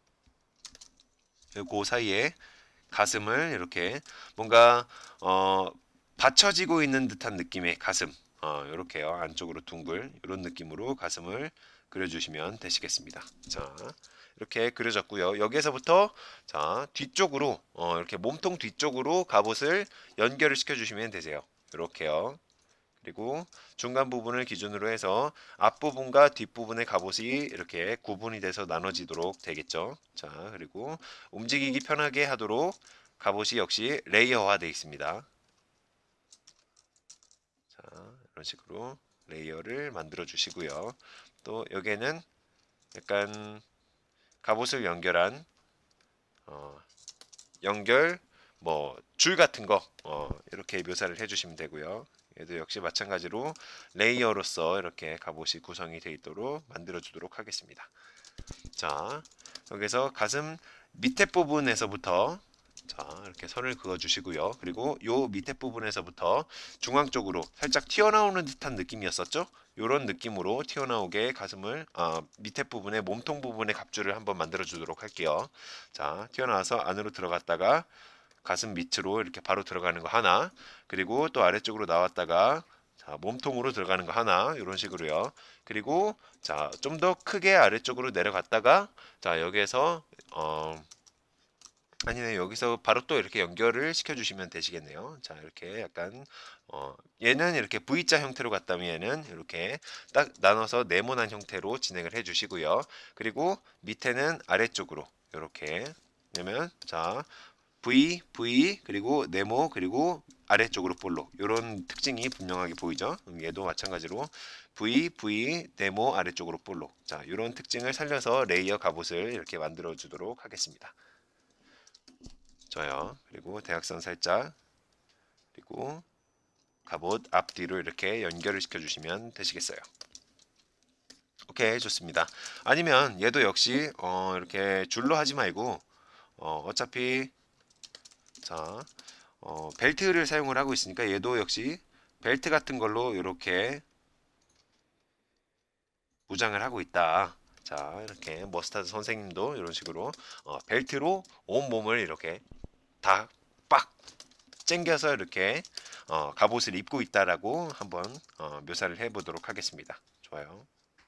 그 사이에 가슴을 이렇게 뭔가 어, 받쳐지고 있는 듯한 느낌의 가슴, 어, 이렇게요. 안쪽으로 둥글 이런 느낌으로 가슴을 그려주시면 되시겠습니다. 자, 이렇게 그려졌고요. 여기에서부터 자 뒤쪽으로 어, 이렇게 몸통 뒤쪽으로 갑옷을 연결을 시켜주시면 되세요. 이렇게요. 그리고 중간 부분을 기준으로 해서 앞부분과 뒷부분의 갑옷이 이렇게 구분이 돼서 나눠지도록 되겠죠. 자, 그리고 움직이기 편하게 하도록 갑옷이 역시 레이어화 되어 있습니다. 자, 이런 식으로 레이어를 만들어 주시고요. 또 여기에는 약간 갑옷을 연결한 어, 연결 뭐 줄 같은 거 어, 이렇게 묘사를 해주시면 되고요. 얘도 역시 마찬가지로 레이어로서 이렇게 갑옷이 구성이 되어 있도록 만들어 주도록 하겠습니다. 자, 여기서 가슴 밑에 부분에서부터 자, 이렇게 선을 그어 주시고요. 그리고 요 밑에 부분에서부터 중앙 쪽으로 살짝 튀어나오는 듯한 느낌이었었죠? 요런 느낌으로 튀어나오게 가슴을 아, 밑에 부분에 몸통 부분에 갑줄을 한번 만들어 주도록 할게요. 자, 튀어나와서 안으로 들어갔다가 가슴 밑으로 이렇게 바로 들어가는 거 하나, 그리고 또 아래쪽으로 나왔다가 자, 몸통으로 들어가는 거 하나, 이런 식으로요. 그리고 자, 좀 더 크게 아래쪽으로 내려갔다가 자, 여기에서 어 아니네, 여기서 바로 또 이렇게 연결을 시켜주시면 되시겠네요. 자, 이렇게 약간 어, 얘는 이렇게 V자 형태로 갔다면 얘는 이렇게 딱 나눠서 네모난 형태로 진행을 해주시고요. 그리고 밑에는 아래쪽으로 이렇게 그러면 자 V, V 그리고 네모 그리고 아래쪽으로 볼록 이런 특징이 분명하게 보이죠. 얘도 마찬가지로 V, V, 네모 아래쪽으로 볼록 자 이런 특징을 살려서 레이어 갑옷을 이렇게 만들어 주도록 하겠습니다. 좋아요. 그리고 대각선 살짝 그리고 갑옷 앞뒤로 이렇게 연결을 시켜주시면 되시겠어요. 오케이, 좋습니다. 아니면 얘도 역시 어, 이렇게 줄로 하지 말고 어, 어차피 자 어, 벨트를 사용을 하고 있으니까 얘도 역시 벨트 같은 걸로 이렇게 무장을 하고 있다. 자, 이렇게 머스타드 선생님도 이런 식으로 어, 벨트로 온몸을 이렇게 다 빡 쨍겨서 이렇게 어, 갑옷을 입고 있다라고 한번 어, 묘사를 해보도록 하겠습니다. 좋아요.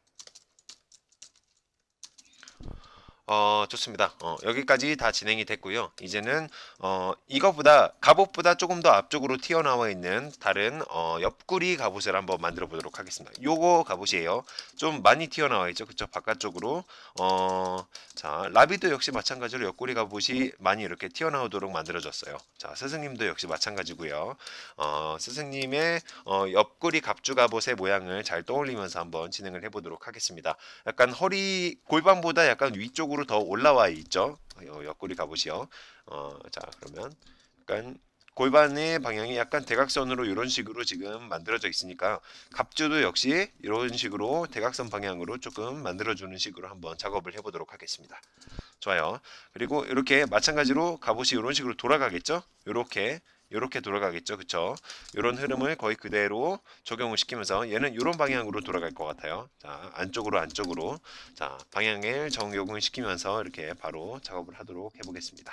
어, 좋습니다. 어, 여기까지 다 진행이 됐고요. 이제는 어, 이거보다 갑옷보다 조금 더 앞쪽으로 튀어나와 있는 다른 어, 옆구리 갑옷을 한번 만들어 보도록 하겠습니다. 요거 갑옷이에요. 좀 많이 튀어나와 있죠. 그쵸? 바깥쪽으로. 어, 자, 라비도 역시 마찬가지로 옆구리 갑옷이 많이 이렇게 튀어나오도록 만들어졌어요. 자, 스승님도 역시 마찬가지고요. 어, 스승님의 어, 옆구리 갑주 갑옷의 모양을 잘 떠올리면서 한번 진행을 해보도록 하겠습니다. 약간 허리 골반보다 약간 위쪽으로 더 올라와 있죠. 어, 옆구리 갑옷이요. 어, 자, 그러면 약간 골반의 방향이 약간 대각선으로 이런 식으로 지금 만들어져 있으니까 갑주도 역시 이런 식으로 대각선 방향으로 조금 만들어주는 식으로 한번 작업을 해보도록 하겠습니다. 좋아요. 그리고 이렇게 마찬가지로 갑옷이 이런 식으로 돌아가겠죠? 이렇게 이렇게 돌아가겠죠, 그쵸? 이런 흐름을 거의 그대로 적용을 시키면서 얘는 이런 방향으로 돌아갈 것 같아요. 자, 안쪽으로 안쪽으로 자 방향을 적용을 시키면서 이렇게 바로 작업을 하도록 해보겠습니다.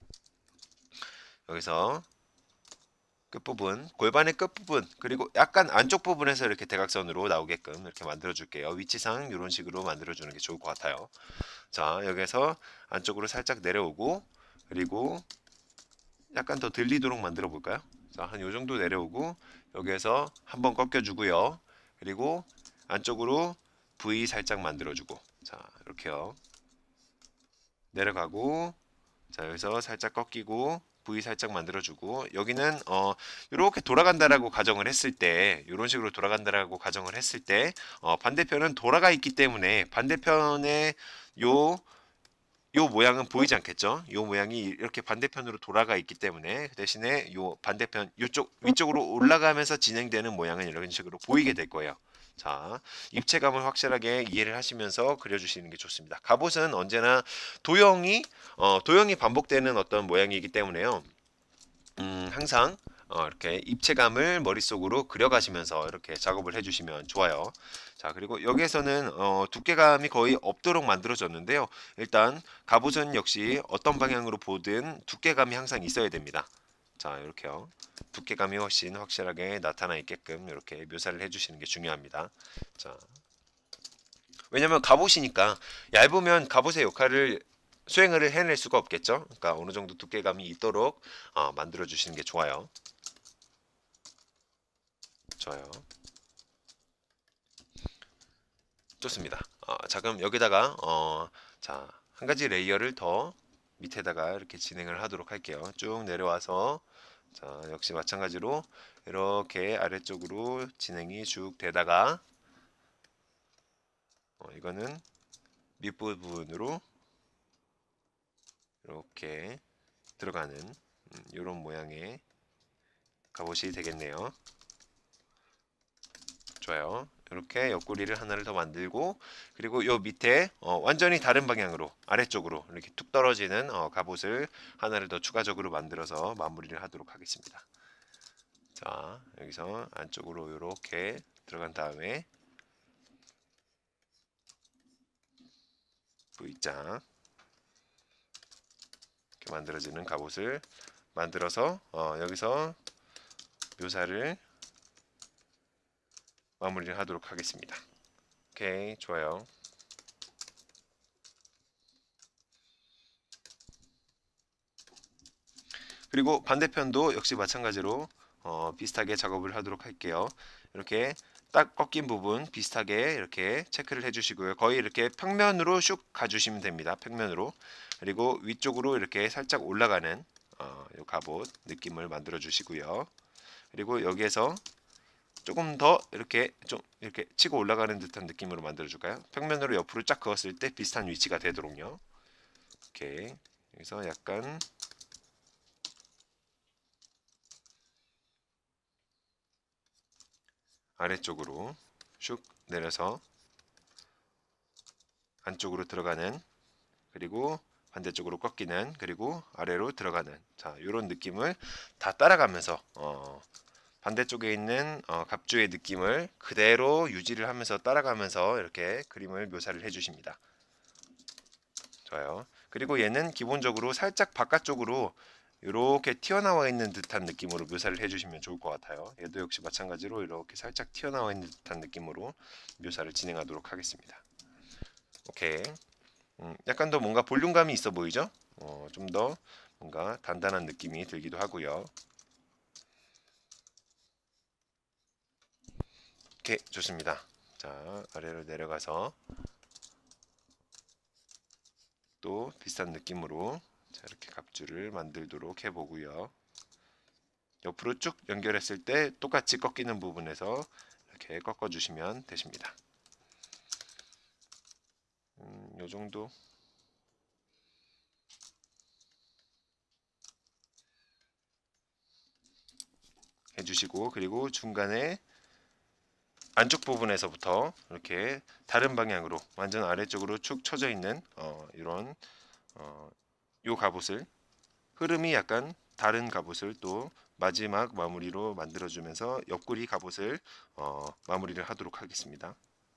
여기서 끝부분, 골반의 끝부분, 그리고 약간 안쪽 부분에서 이렇게 대각선으로 나오게끔 이렇게 만들어 줄게요. 위치상 이런 식으로 만들어 주는 게 좋을 것 같아요. 자, 여기서 안쪽으로 살짝 내려오고, 그리고 약간 더 들리도록 만들어 볼까요? 자, 한 요 정도 내려오고, 여기에서 한번 꺾여 주고요. 그리고 안쪽으로 V 살짝 만들어 주고, 자, 이렇게요. 내려가고, 자, 여기서 살짝 꺾이고, V 살짝 만들어주고, 여기는 어 이렇게 돌아간다라고 가정을 했을 때, 이런 식으로 돌아간다라고 가정을 했을 때, 어, 반대편은 돌아가 있기 때문에 반대편에 요 요 모양은 보이지 않겠죠? 요 모양이 이렇게 반대편으로 돌아가 있기 때문에 그 대신에 요 반대편 요쪽 위쪽으로 올라가면서 진행되는 모양은 이런 식으로 보이게 될 거예요. 자, 입체감을 확실하게 이해를 하시면서 그려주시는 게 좋습니다. 갑옷은 언제나 도형이 어, 도형이 반복되는 어떤 모양이기 때문에요. 음, 항상 어, 이렇게 입체감을 머릿속으로 그려가시면서 이렇게 작업을 해주시면 좋아요. 자, 그리고 여기에서는 어, 두께감이 거의 없도록 만들어졌는데요. 일단 갑옷은 역시 어떤 방향으로 보든 두께감이 항상 있어야 됩니다. 자, 이렇게요. 두께감이 훨씬 확실하게 나타나 있게끔 이렇게 묘사를 해주시는 게 중요합니다. 자, 왜냐면 갑옷이니까 얇으면 갑옷의 역할을 수행을 해낼 수가 없겠죠. 그러니까 어느 정도 두께감이 있도록 어, 만들어 주시는 게 좋아요. 좋아요. 좋습니다. 어, 자, 그럼 여기다가 어, 자, 한 가지 레이어를 더 밑에다가 이렇게 진행을 하도록 할게요. 쭉 내려와서 자, 역시 마찬가지로 이렇게 아래쪽으로 진행이 쭉 되다가 어, 이거는 밑부분으로 이렇게 들어가는 음, 이런 모양의 갑옷이 되겠네요. 좋아요. 이렇게 옆구리를 하나를 더 만들고 그리고 요 밑에 어, 완전히 다른 방향으로 아래쪽으로 이렇게 툭 떨어지는 어, 갑옷을 하나를 더 추가적으로 만들어서 마무리를 하도록 하겠습니다. 자, 여기서 안쪽으로 이렇게 들어간 다음에 V자 이렇게 만들어지는 갑옷을 만들어서 어, 여기서 묘사를 마무리를 하도록 하겠습니다. 오케이, 좋아요. 그리고 반대편도 역시 마찬가지로 어, 비슷하게 작업을 하도록 할게요. 이렇게 딱 꺾인 부분 비슷하게 이렇게 체크를 해주시고요. 거의 이렇게 평면으로 슉 가주시면 됩니다. 평면으로. 그리고 위쪽으로 이렇게 살짝 올라가는 어, 요 갑옷 느낌을 만들어 주시고요. 그리고 여기에서 조금 더 이렇게 좀 이렇게 치고 올라가는 듯한 느낌으로 만들어 줄까요? 평면으로 옆으로 쫙 그었을 때 비슷한 위치가 되도록요. 오케이. 여기서 약간 아래쪽으로 슉 내려서 안쪽으로 들어가는 그리고 반대쪽으로 꺾이는 그리고 아래로 들어가는 자 이런 느낌을 다 따라가면서 어, 반대쪽에 있는 어, 갑주의 느낌을 그대로 유지를 하면서 따라가면서 이렇게 그림을 묘사를 해주십니다. 좋아요. 그리고 얘는 기본적으로 살짝 바깥쪽으로 이렇게 튀어나와 있는 듯한 느낌으로 묘사를 해주시면 좋을 것 같아요. 얘도 역시 마찬가지로 이렇게 살짝 튀어나와 있는 듯한 느낌으로 묘사를 진행하도록 하겠습니다. 오케이. 음, 약간 더 뭔가 볼륨감이 있어 보이죠? 어, 좀 더 뭔가 단단한 느낌이 들기도 하고요. 오케이, 좋습니다. 자, 아래로 내려가서 또 비슷한 느낌으로 자, 이렇게 갑주를 만들도록 해보고요. 옆으로 쭉 연결했을 때 똑같이 꺾이는 부분에서 이렇게 꺾어주시면 되십니다. 음, 요 정도 해주시고 그리고 중간에 안쪽 부분에서부터 이렇게 다른 방향으로 완전 아래쪽으로 축 처져 있는 어, 이런 어, 요 갑옷을 흐름이 약간 다른 갑옷을 또 마지막 마무리로 만들어주면서 옆구리 갑옷을 어, 마무리를 하도록 하겠습니다.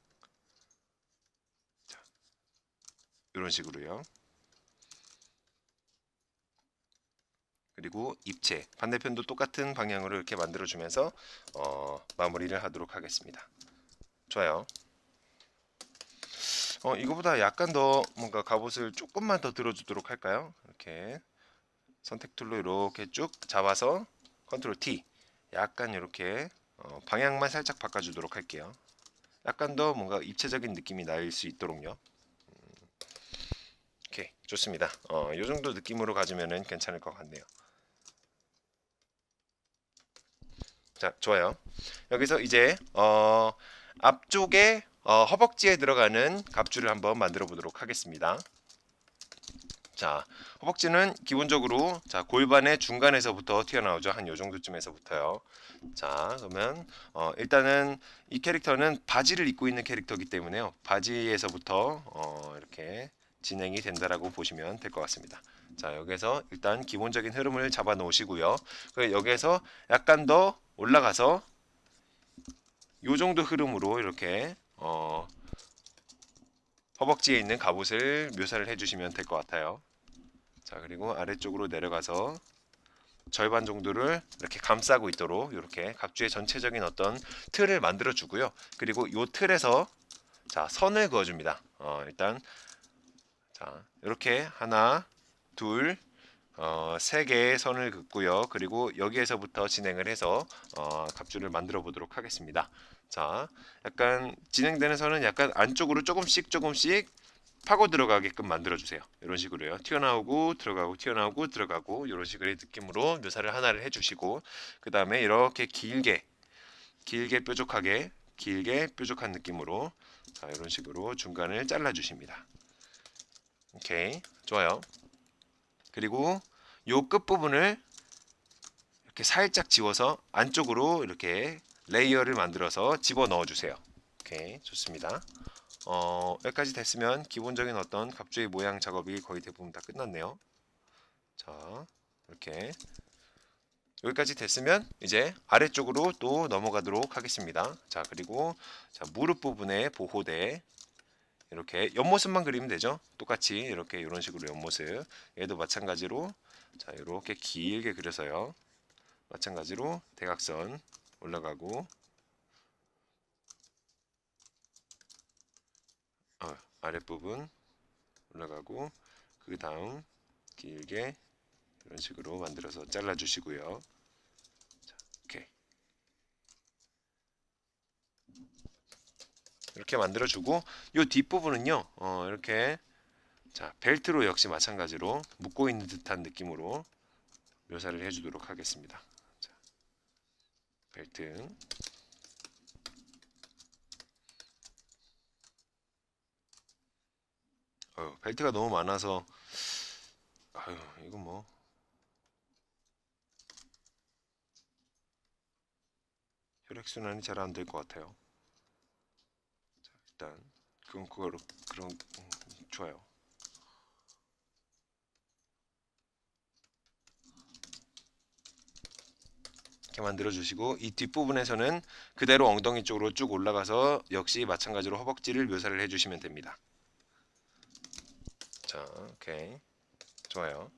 자, 이런 식으로요. 그리고 입체 반대편도 똑같은 방향으로 이렇게 만들어주면서 어, 마무리를 하도록 하겠습니다. 좋아요. 어, 이거보다 약간 더 뭔가 갑옷을 조금만 더 들어주도록 할까요? 이렇게 선택 툴로 이렇게 쭉 잡아서 컨트롤 T 약간 이렇게 어, 방향만 살짝 바꿔주도록 할게요. 약간 더 뭔가 입체적인 느낌이 날 수 있도록요. 오케이, 좋습니다. 어, 이 정도 느낌으로 가지면은 괜찮을 것 같네요. 자, 좋아요. 여기서 이제 어, 앞쪽에 어, 허벅지에 들어가는 갑주를 한번 만들어 보도록 하겠습니다. 자, 허벅지는 기본적으로 자 골반의 중간에서부터 튀어나오죠. 한 요 정도쯤에서부터요. 자, 그러면 어, 일단은 이 캐릭터는 바지를 입고 있는 캐릭터이기 때문에요. 바지에서부터 어, 이렇게 진행이 된다라고 보시면 될 것 같습니다. 자, 여기서 일단 기본적인 흐름을 잡아 놓으시고요. 그 여기에서 약간 더 올라가서 요 정도 흐름으로 이렇게 어, 허벅지에 있는 갑옷을 묘사를 해주시면 될 것 같아요. 자, 그리고 아래쪽으로 내려가서 절반 정도를 이렇게 감싸고 있도록 이렇게 갑주의 전체적인 어떤 틀을 만들어 주고요. 그리고 이 틀에서 자 선을 그어줍니다. 어, 일단 자 이렇게 하나, 둘, 어, 세 개의 선을 긋고요. 그리고 여기에서부터 진행을 해서 어, 갑주를 만들어 보도록 하겠습니다. 자, 약간 진행되는 선은 약간 안쪽으로 조금씩 조금씩 파고 들어가게끔 만들어 주세요. 이런 식으로요. 튀어나오고 들어가고 튀어나오고 들어가고 이런 식의 느낌으로 묘사를 하나를 해주시고 그 다음에 이렇게 길게 길게 뾰족하게 길게 뾰족한 느낌으로 자 이런 식으로 중간을 잘라 주십니다. 오케이 좋아요. 그리고 요 끝부분을 이렇게 살짝 지워서 안쪽으로 이렇게 레이어를 만들어서 집어 넣어 주세요. 오케이 좋습니다. 어, 여기까지 됐으면 기본적인 어떤 갑주의 모양 작업이 거의 대부분 다 끝났네요. 자, 이렇게 여기까지 됐으면 이제 아래쪽으로 또 넘어가도록 하겠습니다. 자, 그리고 자, 무릎 부분에 보호대 이렇게 옆모습만 그리면 되죠. 똑같이 이렇게 이런 식으로 옆모습 얘도 마찬가지로 자, 이렇게 길게 그려서요. 마찬가지로 대각선 올라가고 어, 아랫부분 올라가고 그 다음 길게 이런 식으로 만들어서 잘라 주시고요. 자, 이렇게 이렇게 만들어 주고 이 뒷부분은요. 어, 이렇게 자, 벨트로 역시 마찬가지로 묶고 있는 듯한 느낌으로 묘사를 해 주도록 하겠습니다. 자, 벨트 어, 벨트가 너무 많아서 아유, 이건 뭐 혈액순환이 잘 안 될 것 같아요. 자, 일단 그건 그거로 그런 음, 좋아요. 이렇게 만들어 주시고 이 뒷부분에서는 그대로 엉덩이 쪽으로 쭉 올라가서 역시 마찬가지로 허벅지를 묘사를 해 주시면 됩니다. 자, 오케이. 좋아요.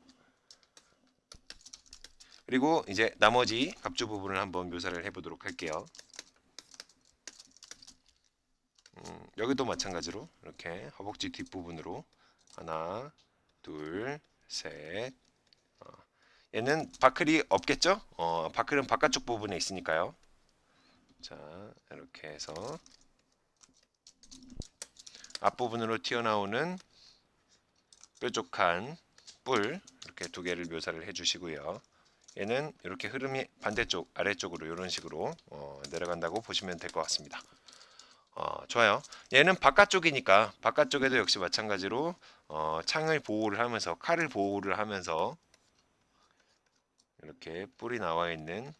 그리고 이제 나머지 갑주 부분을 한번 묘사를 해보도록 할게요. 음, 여기도 마찬가지로 이렇게 허벅지 뒷부분으로 하나, 둘, 셋. 어, 얘는 바클이 없겠죠? 어, 바클은 바깥쪽 부분에 있으니까요. 자, 이렇게 해서 앞부분으로 튀어나오는 뾰족한 뿔 이렇게 두 개를 묘사를 해주시고요. 얘는 이렇게 흐름이 반대쪽 아래쪽으로 이런 식으로 어, 내려간다고 보시면 될 것 같습니다. 어, 좋아요. 얘는 바깥쪽이니까 바깥쪽에도 역시 마찬가지로 어, 창을 보호를 하면서 칼을 보호를 하면서 이렇게 뿔이 나와 있는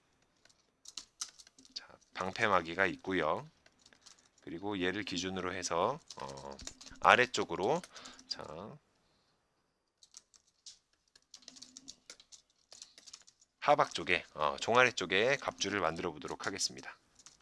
자, 방패막이가 있고요. 그리고 얘를 기준으로 해서 어, 아래쪽으로 자, 하박 쪽에 어, 종아리 쪽에 갑주를 만들어 보도록 하겠습니다.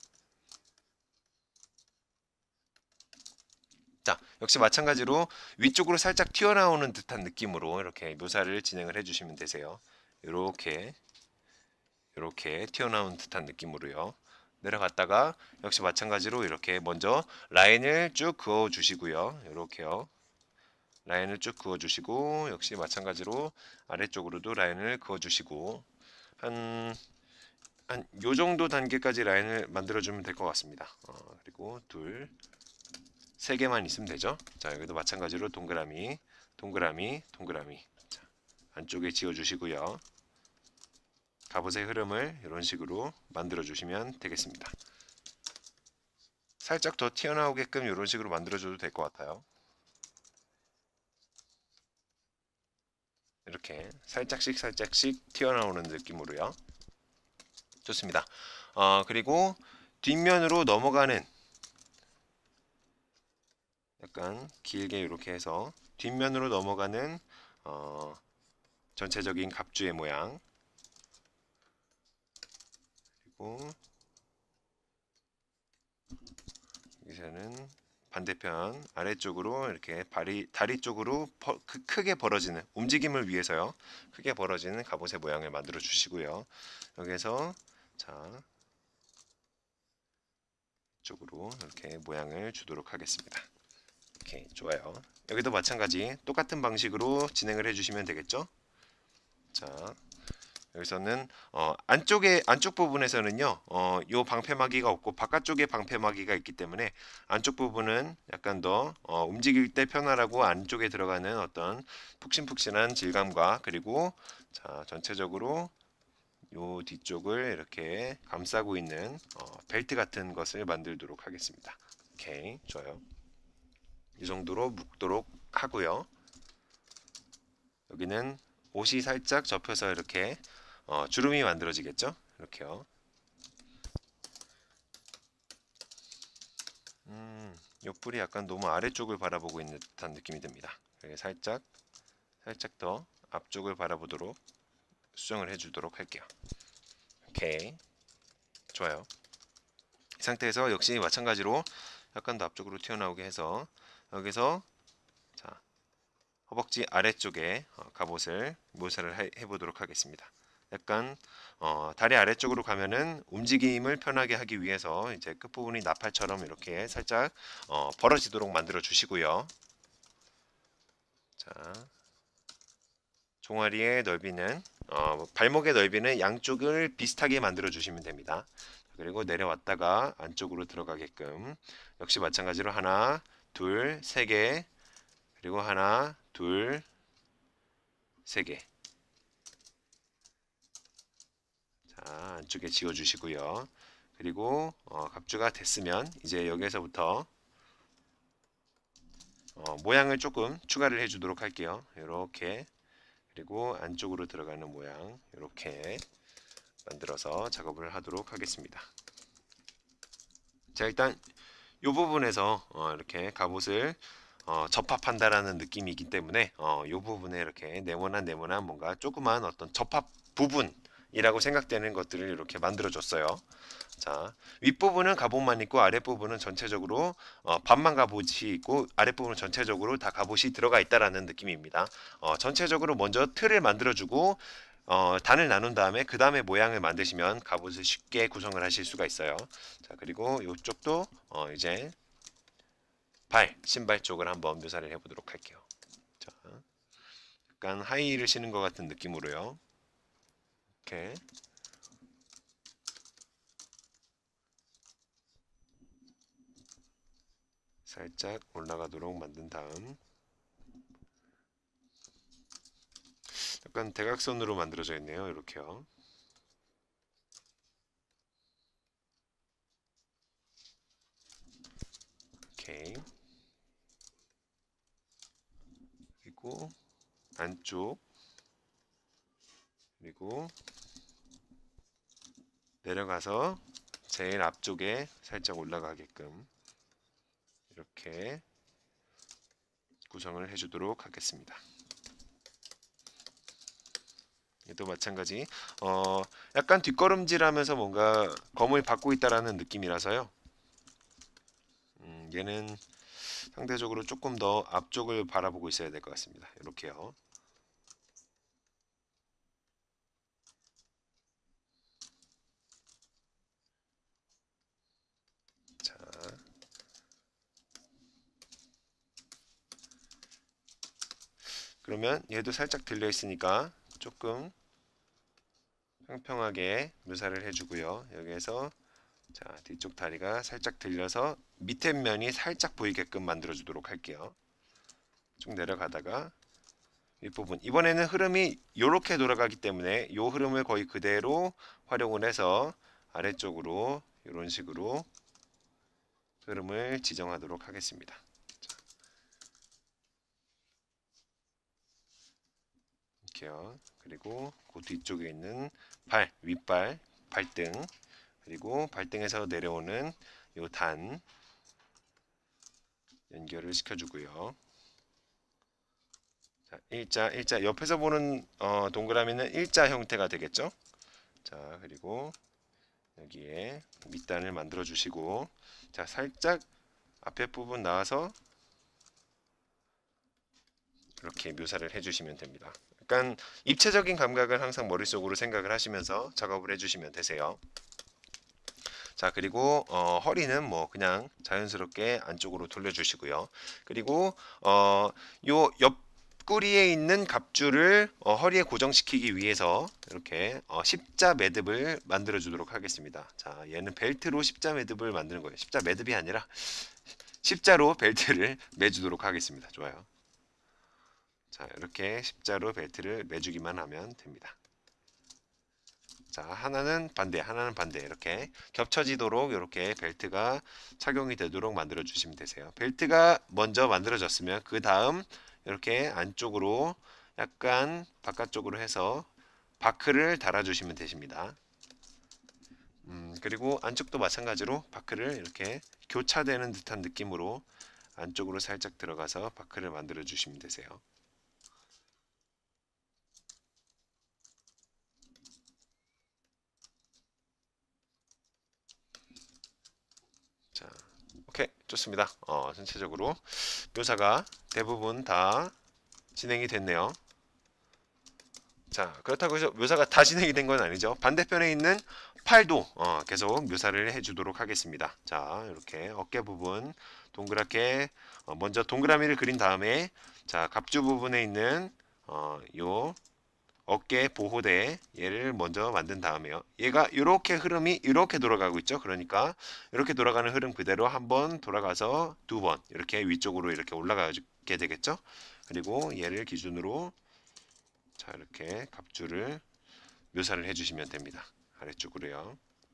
자, 역시 마찬가지로 위쪽으로 살짝 튀어나오는 듯한 느낌으로 이렇게 묘사를 진행을 해주시면 되세요. 이렇게 이렇게 튀어나온 듯한 느낌으로요. 내려갔다가 역시 마찬가지로 이렇게 먼저 라인을 쭉 그어 주시고요. 이렇게요. 라인을 쭉 그어 주시고 역시 마찬가지로 아래쪽으로도 라인을 그어 주시고 한 한 요 정도 단계까지 라인을 만들어 주면 될 것 같습니다. 어, 그리고 둘, 세 개만 있으면 되죠. 자, 여기도 마찬가지로 동그라미, 동그라미, 동그라미. 자, 안쪽에 지어 주시고요. 갑옷의 흐름을 이런 식으로 만들어 주시면 되겠습니다. 살짝 더 튀어나오게끔 이런 식으로 만들어 줘도 될 것 같아요. 이렇게 살짝씩 살짝씩 튀어나오는 느낌으로요. 좋습니다. 어, 그리고 뒷면으로 넘어가는, 약간 길게 이렇게 해서 뒷면으로 넘어가는 어, 전체적인 갑주의 모양, 그리고 여기서는 반대편 아래쪽으로 이렇게 다리, 다리 쪽으로 퍼, 크, 크게 벌어지는, 움직임을 위해서요, 크게 벌어지는 갑옷의 모양을 만들어 주시고요. 여기서 자 쪽으로 이렇게 모양을 주도록 하겠습니다. 오케이, 좋아요. 여기도 마찬가지 똑같은 방식으로 진행을 해주시면 되겠죠. 자, 여기서는 어, 안쪽에 안쪽 부분에서는요, 어, 요 방패막이가 없고 바깥쪽에 방패막이가 있기 때문에 안쪽 부분은 약간 더 어, 움직일 때 편하라고 안쪽에 들어가는 어떤 푹신푹신한 질감과, 그리고 자 전체적으로 요 뒤쪽을 이렇게 감싸고 있는 어, 벨트 같은 것을 만들도록 하겠습니다. 오케이, 좋아요. 이 정도로 묶도록 하고요. 여기는 옷이 살짝 접혀서 이렇게 어, 주름이 만들어지겠죠? 이렇게요. 음, 옆불이 약간 너무 아래쪽을 바라보고 있는 듯한 느낌이 듭니다. 살짝 살짝 더 앞쪽을 바라보도록 수정을 해주도록 할게요. 오케이, 좋아요. 이 상태에서 역시 마찬가지로 약간 더 앞쪽으로 튀어나오게 해서 여기서 자 허벅지 아래쪽에 어, 갑옷을 묘사를 해, 해보도록 하겠습니다. 약간 어, 다리 아래쪽으로 가면은 움직임을 편하게 하기 위해서 이제 끝부분이 나팔처럼 이렇게 살짝 어, 벌어지도록 만들어 주시고요. 자, 종아리의 넓이는 어, 발목의 넓이는 양쪽을 비슷하게 만들어 주시면 됩니다. 그리고 내려왔다가 안쪽으로 들어가게끔, 역시 마찬가지로 하나, 둘, 세 개, 그리고 하나, 둘, 세 개. 자, 안쪽에 지워 주시고요. 그리고 어, 갑주가 됐으면 이제 여기에서부터 어, 모양을 조금 추가를 해 주도록 할게요. 이렇게, 그리고 안쪽으로 들어가는 모양 이렇게 만들어서 작업을 하도록 하겠습니다. 자, 일단 이 부분에서 어, 이렇게 갑옷을 어, 접합한다라는 느낌이기 때문에 어, 이 부분에 이렇게 네모난 네모난 뭔가 조그만 어떤 접합 부분이라고 생각되는 것들을 이렇게 만들어 줬어요. 자, 윗부분은 갑옷만 있고 아랫부분은 전체적으로 어, 반만 갑옷이 있고 아랫부분은 전체적으로 다 갑옷이 들어가 있다라는 느낌입니다. 어, 전체적으로 먼저 틀을 만들어주고 어, 단을 나눈 다음에 그 다음에 모양을 만드시면 갑옷을 쉽게 구성을 하실 수가 있어요. 자, 그리고 이쪽도 어, 이제 발, 신발 쪽을 한번 묘사를 해보도록 할게요. 자, 약간 하이힐을 신은 것 같은 느낌으로요. 이렇게 살짝 올라가도록 만든 다음 약간 대각선으로 만들어져 있네요. 이렇게요. 오케이. 그리고 안쪽, 그리고 내려가서 제일 앞쪽에 살짝 올라가게끔 이렇게 구성을 해주도록 하겠습니다. 얘도 마찬가지. 어, 약간 뒷걸음질하면서 뭔가 검을 받고 있다라는 느낌이라서요. 음, 얘는 상대적으로 조금 더 앞쪽을 바라보고 있어야 될 것 같습니다. 이렇게요. 자, 그러면 얘도 살짝 들려 있으니까 조금 평평하게 묘사를 해주고요. 여기에서 자, 뒤쪽 다리가 살짝 들려서 밑에 면이 살짝 보이게끔 만들어 주도록 할게요. 쭉 내려가다가 윗부분, 이번에는 흐름이 이렇게 돌아가기 때문에 이 흐름을 거의 그대로 활용을 해서 아래쪽으로 이런 식으로 흐름을 지정하도록 하겠습니다. 이렇게요. 그리고 그 뒤쪽에 있는 발, 윗발, 발등, 그리고 발등에서 내려오는 요 단 연결을 시켜주고요. 자, 일자, 일자 옆에서 보는 어, 동그라미는 일자 형태가 되겠죠. 자, 그리고 여기에 밑단을 만들어 주시고, 자, 살짝 앞에 부분 나와서 이렇게 묘사를 해주시면 됩니다. 약간 입체적인 감각을 항상 머릿속으로 생각을 하시면서 작업을 해주시면 되세요. 자, 그리고 어, 허리는 뭐 그냥 자연스럽게 안쪽으로 돌려주시고요. 그리고 어, 요 옆구리에 있는 갑주를 어, 허리에 고정시키기 위해서 이렇게 어, 십자 매듭을 만들어 주도록 하겠습니다. 자, 얘는 벨트로 십자 매듭을 만드는 거예요. 십자 매듭이 아니라 십자로 벨트를 매주도록 하겠습니다. 좋아요. 자, 이렇게 십자로 벨트를 매주기만 하면 됩니다. 자, 하나는 반대, 하나는 반대, 이렇게 겹쳐지도록 이렇게 벨트가 착용이 되도록 만들어 주시면 되세요. 벨트가 먼저 만들어졌으면 그 다음 이렇게 안쪽으로 약간 바깥쪽으로 해서 바크를 달아 주시면 되십니다. 음, 그리고 안쪽도 마찬가지로 바크를 이렇게 교차되는 듯한 느낌으로 안쪽으로 살짝 들어가서 바크를 만들어 주시면 되세요. 자, 오케이, 좋습니다. 어, 전체적으로 묘사가 대부분 다 진행이 됐네요. 자, 그렇다고 해서 묘사가 다 진행이 된 건 아니죠. 반대편에 있는 팔도 어, 계속 묘사를 해주도록 하겠습니다. 자, 이렇게 어깨 부분 동그랗게 어, 먼저 동그라미를 그린 다음에, 자, 갑주 부분에 있는 어, 요 어깨 보호대 얘를 먼저 만든 다음에요. 얘가 이렇게 흐름이 이렇게 돌아가고 있죠. 그러니까 이렇게 돌아가는 흐름 그대로 한번 돌아가서 두 번 이렇게 위쪽으로 이렇게 올라가게 되겠죠. 그리고 얘를 기준으로 자, 이렇게 갑주를 묘사를 해주시면 됩니다. 아래쪽으로요.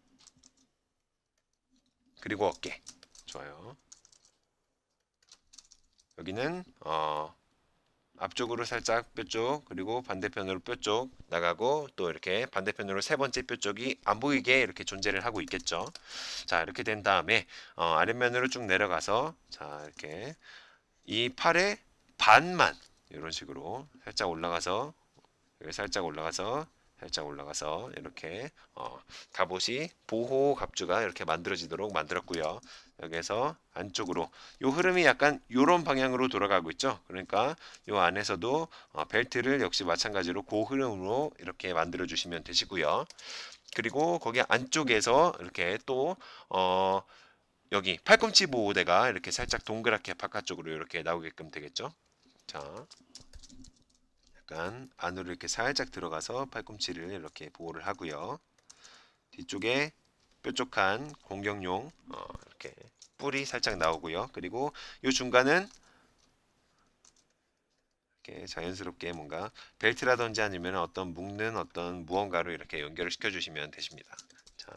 그리고 어깨. 좋아요. 여기는 어, 앞쪽으로 살짝 뼈 쪽, 그리고 반대편으로 뼈 쪽 나가고, 또 이렇게 반대편으로 세 번째 뼈 쪽이 안 보이게 이렇게 존재를 하고 있겠죠. 자, 이렇게 된 다음에 어, 아랫면으로 쭉 내려가서, 자, 이렇게 이 팔의 반만 이런 식으로 살짝 올라가서, 여기 살짝 올라가서, 살짝 올라가서 이렇게 어, 갑옷이 보호 갑주가 이렇게 만들어지도록 만들었고요. 여기에서 안쪽으로 요 흐름이 약간 요런 방향으로 돌아가고 있죠. 그러니까 요 안에서도 어, 벨트를 역시 마찬가지로 그 흐름으로 이렇게 만들어 주시면 되시고요. 그리고 거기 안쪽에서 이렇게 또 어, 여기 팔꿈치 보호대가 이렇게 살짝 동그랗게 바깥쪽으로 이렇게 나오게끔 되겠죠. 자, 약간 안으로 이렇게 살짝 들어가서 팔꿈치를 이렇게 보호를 하고요. 뒤쪽에 뾰족한 공격용 어, 이렇게 뿔이 살짝 나오고요. 그리고 이 중간은 이렇게 자연스럽게 뭔가 벨트라든지 아니면 어떤 묶는 어떤 무언가로 이렇게 연결을 시켜 주시면 되십니다. 자,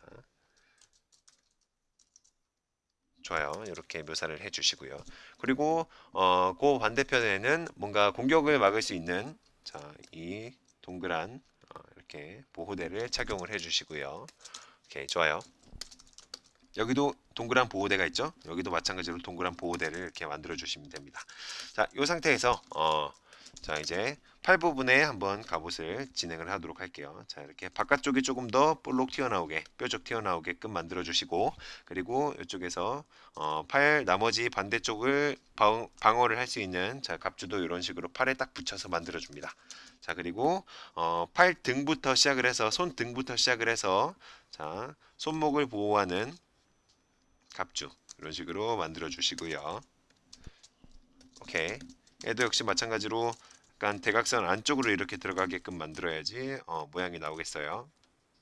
좋아요. 이렇게 묘사를 해 주시고요. 그리고 어, 그 반대편에는 뭔가 공격을 막을 수 있는, 자, 이 동그란 어, 이렇게 보호대를 착용을 해 주시고요. 오케이, 좋아요. 여기도 동그란 보호대가 있죠. 여기도 마찬가지로 동그란 보호대를 이렇게 만들어 주시면 됩니다. 자, 이 상태에서 어, 자, 이제 팔 부분에 한번 갑옷을 진행을 하도록 할게요. 자, 이렇게 바깥쪽이 조금 더 볼록 튀어나오게, 뾰족 튀어나오게끔 만들어 주시고, 그리고 이쪽에서 어, 팔 나머지 반대쪽을 방, 방어를 할 수 있는, 자, 갑주도 이런 식으로 팔에 딱 붙여서 만들어 줍니다. 자, 그리고 어, 팔 등부터 시작을 해서, 손 등부터 시작을 해서, 자, 손목을 보호하는 갑주 이런 식으로 만들어 주시고요. 오케이. 얘도 역시 마찬가지로 약간 대각선 안쪽으로 이렇게 들어가게끔 만들어야지 어, 모양이 나오겠어요.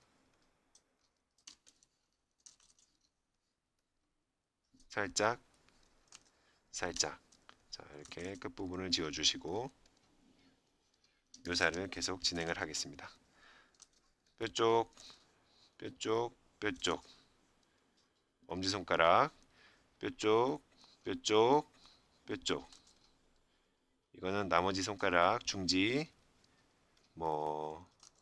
살짝 살짝, 자, 이렇게 끝부분을 지워 주시고 묘사를 계속 진행을 하겠습니다. 뾰쪽 뾰쪽 뾰쪽, 엄지손가락 뾰쪽 뾰쪽 뾰쪽, 이거는 나머지 손가락 중지 뭐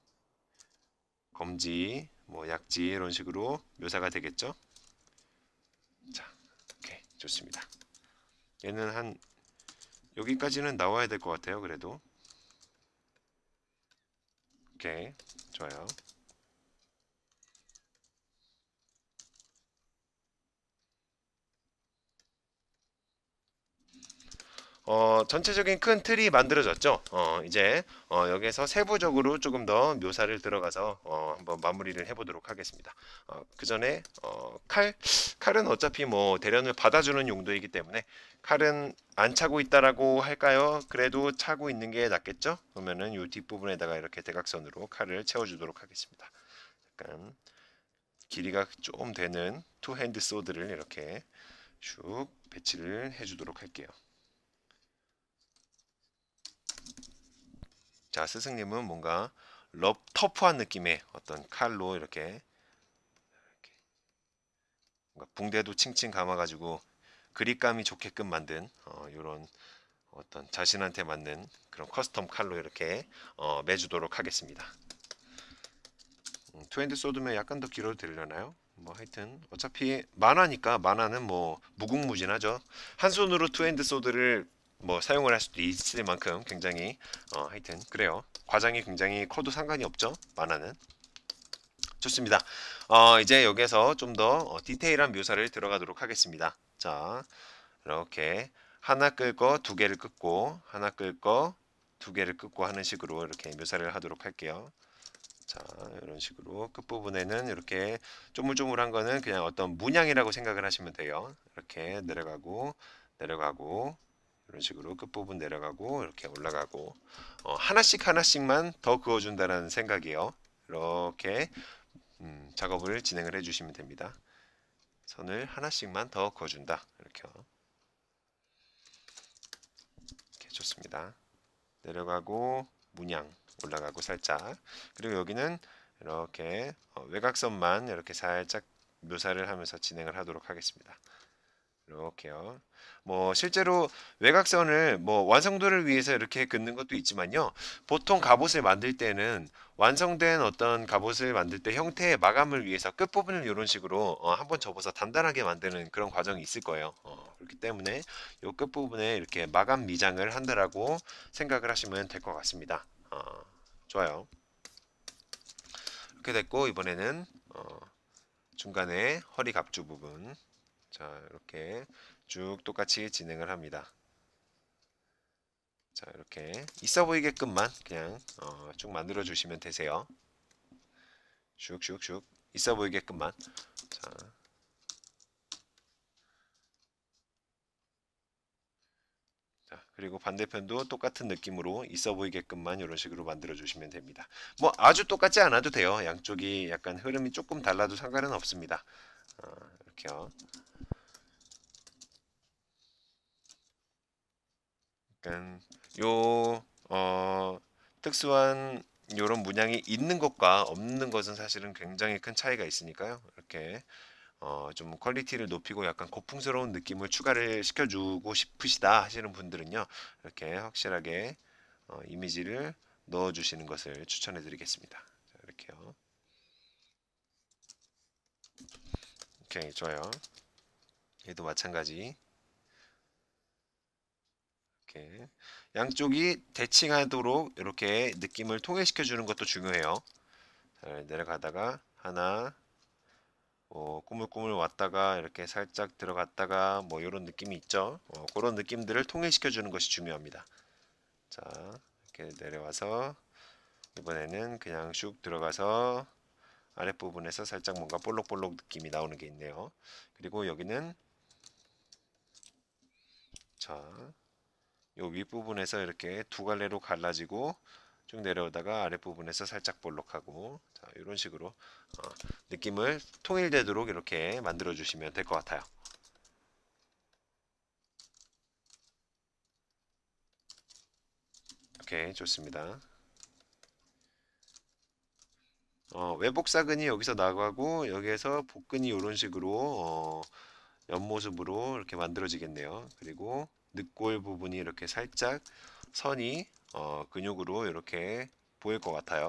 검지, 뭐 약지 이런 식으로 묘사가 되겠죠. 자, 오케이, 좋습니다. 얘는 한 여기까지는 나와야 될 것 같아요. 그래도 오케이, 좋아요. 어, 전체적인 큰 틀이 만들어졌죠. 어, 이제 어, 여기서 세부적으로 조금 더 묘사를 들어가서 어, 한번 마무리를 해보도록 하겠습니다. 어, 그 전에 어, 칼, 칼은 어차피 뭐 대련을 받아주는 용도이기 때문에 칼은 안 차고 있다라고 할까요? 그래도 차고 있는 게 낫겠죠? 그러면은 이 뒷부분에다가 이렇게 대각선으로 칼을 채워주도록 하겠습니다. 약간 길이가 좀 되는 투 핸드 소드를 이렇게 쭉 배치를 해주도록 할게요. 자, 스승님은 뭔가 럽 터프한 느낌의 어떤 칼로 이렇게 뭔가 붕대도 칭칭 감아가지고 그립감이 좋게끔 만든 어, 이런 어떤 자신한테 맞는 그런 커스텀 칼로 이렇게 어, 매주도록 하겠습니다. 음, 투핸드 소드면 약간 더 길어도 되려나요? 뭐 하여튼 어차피 만화니까 만화는 뭐 무궁무진하죠. 한 손으로 투핸드 소드를 뭐 사용을 할 수도 있을 만큼 굉장히 어, 하여튼 그래요. 과장이 굉장히 커도 상관이 없죠. 만화는. 좋습니다. 어, 이제 여기서 좀 더 디테일한 묘사를 들어가도록 하겠습니다. 자, 이렇게 하나 끌 거 두 개를 끄고 하나 끌 거 두 개를 끄고 하는 식으로 이렇게 묘사를 하도록 할게요. 자, 이런 식으로 끝부분에는 이렇게 쪼물쪼물한 거는 그냥 어떤 문양이라고 생각을 하시면 돼요. 이렇게 내려가고 내려가고 이런 식으로 끝부분 내려가고 이렇게 올라가고 어, 하나씩 하나씩만 더 그어준다는 생각이에요. 이렇게 음, 작업을 진행을 해주시면 됩니다. 선을 하나씩만 더 그어준다. 이렇게 이렇게 좋습니다. 내려가고 문양 올라가고 살짝 그리고 여기는 이렇게 어, 외곽선만 이렇게 살짝 묘사를 하면서 진행을 하도록 하겠습니다. 이렇게요. 뭐 실제로 외곽선을 뭐 완성도를 위해서 이렇게 긋는 것도 있지만요. 보통 갑옷을 만들 때는 완성된 어떤 갑옷을 만들 때 형태의 마감을 위해서 끝부분을 이런 식으로 어, 한번 접어서 단단하게 만드는 그런 과정이 있을 거예요. 어, 그렇기 때문에 이 끝부분에 이렇게 마감 미장을 한다라고 생각을 하시면 될 것 같습니다. 어, 좋아요. 이렇게 됐고 이번에는 어, 중간에 허리 갑주 부분 자 이렇게 쭉 똑같이 진행을 합니다. 자 이렇게 있어 보이게끔만 그냥 어, 쭉 만들어 주시면 되세요. 슉슉슉 있어 보이게끔만. 자, 자 그리고 반대편도 똑같은 느낌으로 있어 보이게끔만 이런 식으로 만들어 주시면 됩니다. 뭐 아주 똑같지 않아도 돼요. 양쪽이 약간 흐름이 조금 달라도 상관은 없습니다. 어, 이렇게요. 약간 요 어, 특수한 요런 문양이 있는 것과 없는 것은 사실은 굉장히 큰 차이가 있으니까요. 이렇게 어, 좀 퀄리티를 높이고 약간 고풍스러운 느낌을 추가를 시켜주고 싶으시다 하시는 분들은요. 이렇게 확실하게 어, 이미지를 넣어주시는 것을 추천해 드리겠습니다. 자, 이렇게요. 오케이, 좋아요. 얘도 마찬가지. 이렇게 양쪽이 대칭하도록 이렇게 느낌을 통일시켜 주는 것도 중요해요. 잘 내려가다가 하나 어, 꾸물꾸물 왔다가 이렇게 살짝 들어갔다가 뭐 이런 느낌이 있죠. 어, 그런 느낌들을 통일시켜 주는 것이 중요합니다. 자 이렇게 내려와서 이번에는 그냥 슉 들어가서 아랫부분에서 살짝 뭔가 볼록볼록 느낌이 나오는 게 있네요. 그리고 여기는 자, 요 윗부분에서 이렇게 두 갈래로 갈라지고 쭉 내려오다가 아랫부분에서 살짝 볼록하고 자, 이런 식으로 어, 느낌을 통일되도록 이렇게 만들어 주시면 될 것 같아요. 오케이, 좋습니다. 어, 외복 사근이 여기서 나가고 여기에서 복근이 이런 식으로 어, 옆모습으로 이렇게 만들어지겠네요. 그리고 늑골 부분이 이렇게 살짝 선이 어, 근육으로 이렇게 보일 것 같아요.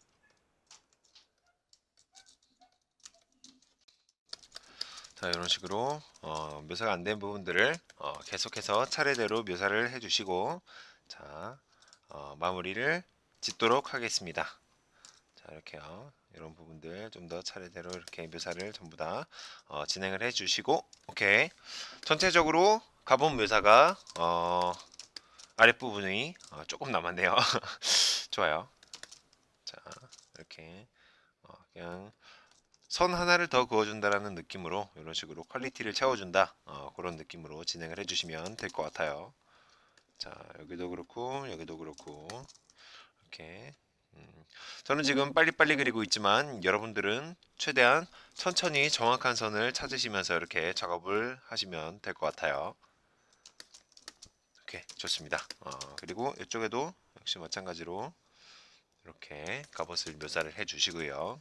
자, 이런 식으로 어, 묘사가 안 된 부분들을 어, 계속해서 차례대로 묘사를 해주시고, 자, 어, 마무리를 짓도록 하겠습니다. 자, 이렇게요. 이런 부분들 좀 더 차례대로 이렇게 묘사를 전부 다 어, 진행을 해주시고, 오케이. 전체적으로 가본 묘사가 어, 아랫부분이 어, 조금 남았네요. 좋아요. 자, 이렇게 어, 그냥 선 하나를 더 그어준다라는 느낌으로 이런 식으로 퀄리티를 채워준다, 어, 그런 느낌으로 진행을 해주시면 될 것 같아요. 자, 여기도 그렇고 여기도 그렇고 이렇게 음, 저는 지금 빨리빨리 그리고 있지만 여러분들은 최대한 천천히 정확한 선을 찾으시면서 이렇게 작업을 하시면 될 것 같아요. 오케이, 좋습니다. 어, 그리고 이쪽에도 역시 마찬가지로 이렇게 갑옷을 묘사를 해 주시고요.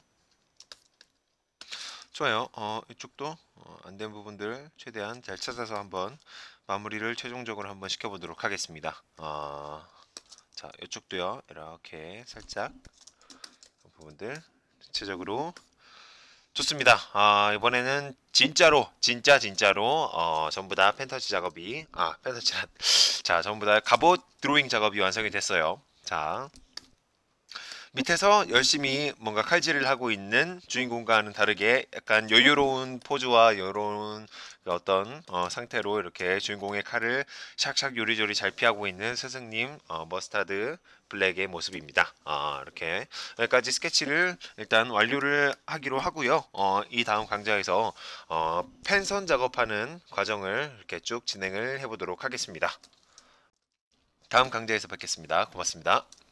좋아요. 어, 이쪽도 어, 안된 부분들 최대한 잘 찾아서 한번 마무리를 최종적으로 한번 시켜보도록 하겠습니다. 어, 자, 이쪽도요. 이렇게 살짝 부분들 전체적으로 좋습니다. 아, 이번에는 진짜로 진짜 진짜로 어, 전부 다 펜터치 작업이 아 펜터치란 자 전부 다 갑옷 드로잉 작업이 완성이 됐어요. 자, 밑에서 열심히 뭔가 칼질을 하고 있는 주인공과는 다르게 약간 여유로운 포즈와 여유로운 그 어떤 어, 상태로 이렇게 주인공의 칼을 샥샥 요리조리 잘 피하고 있는 스승님 어, 머스타드 블랙의 모습입니다. 어, 이렇게 여기까지 스케치를 일단 완료를 하기로 하고요. 어, 이 다음 강좌에서 어, 펜선 작업하는 과정을 이렇게 쭉 진행을 해보도록 하겠습니다. 다음 강좌에서 뵙겠습니다. 고맙습니다.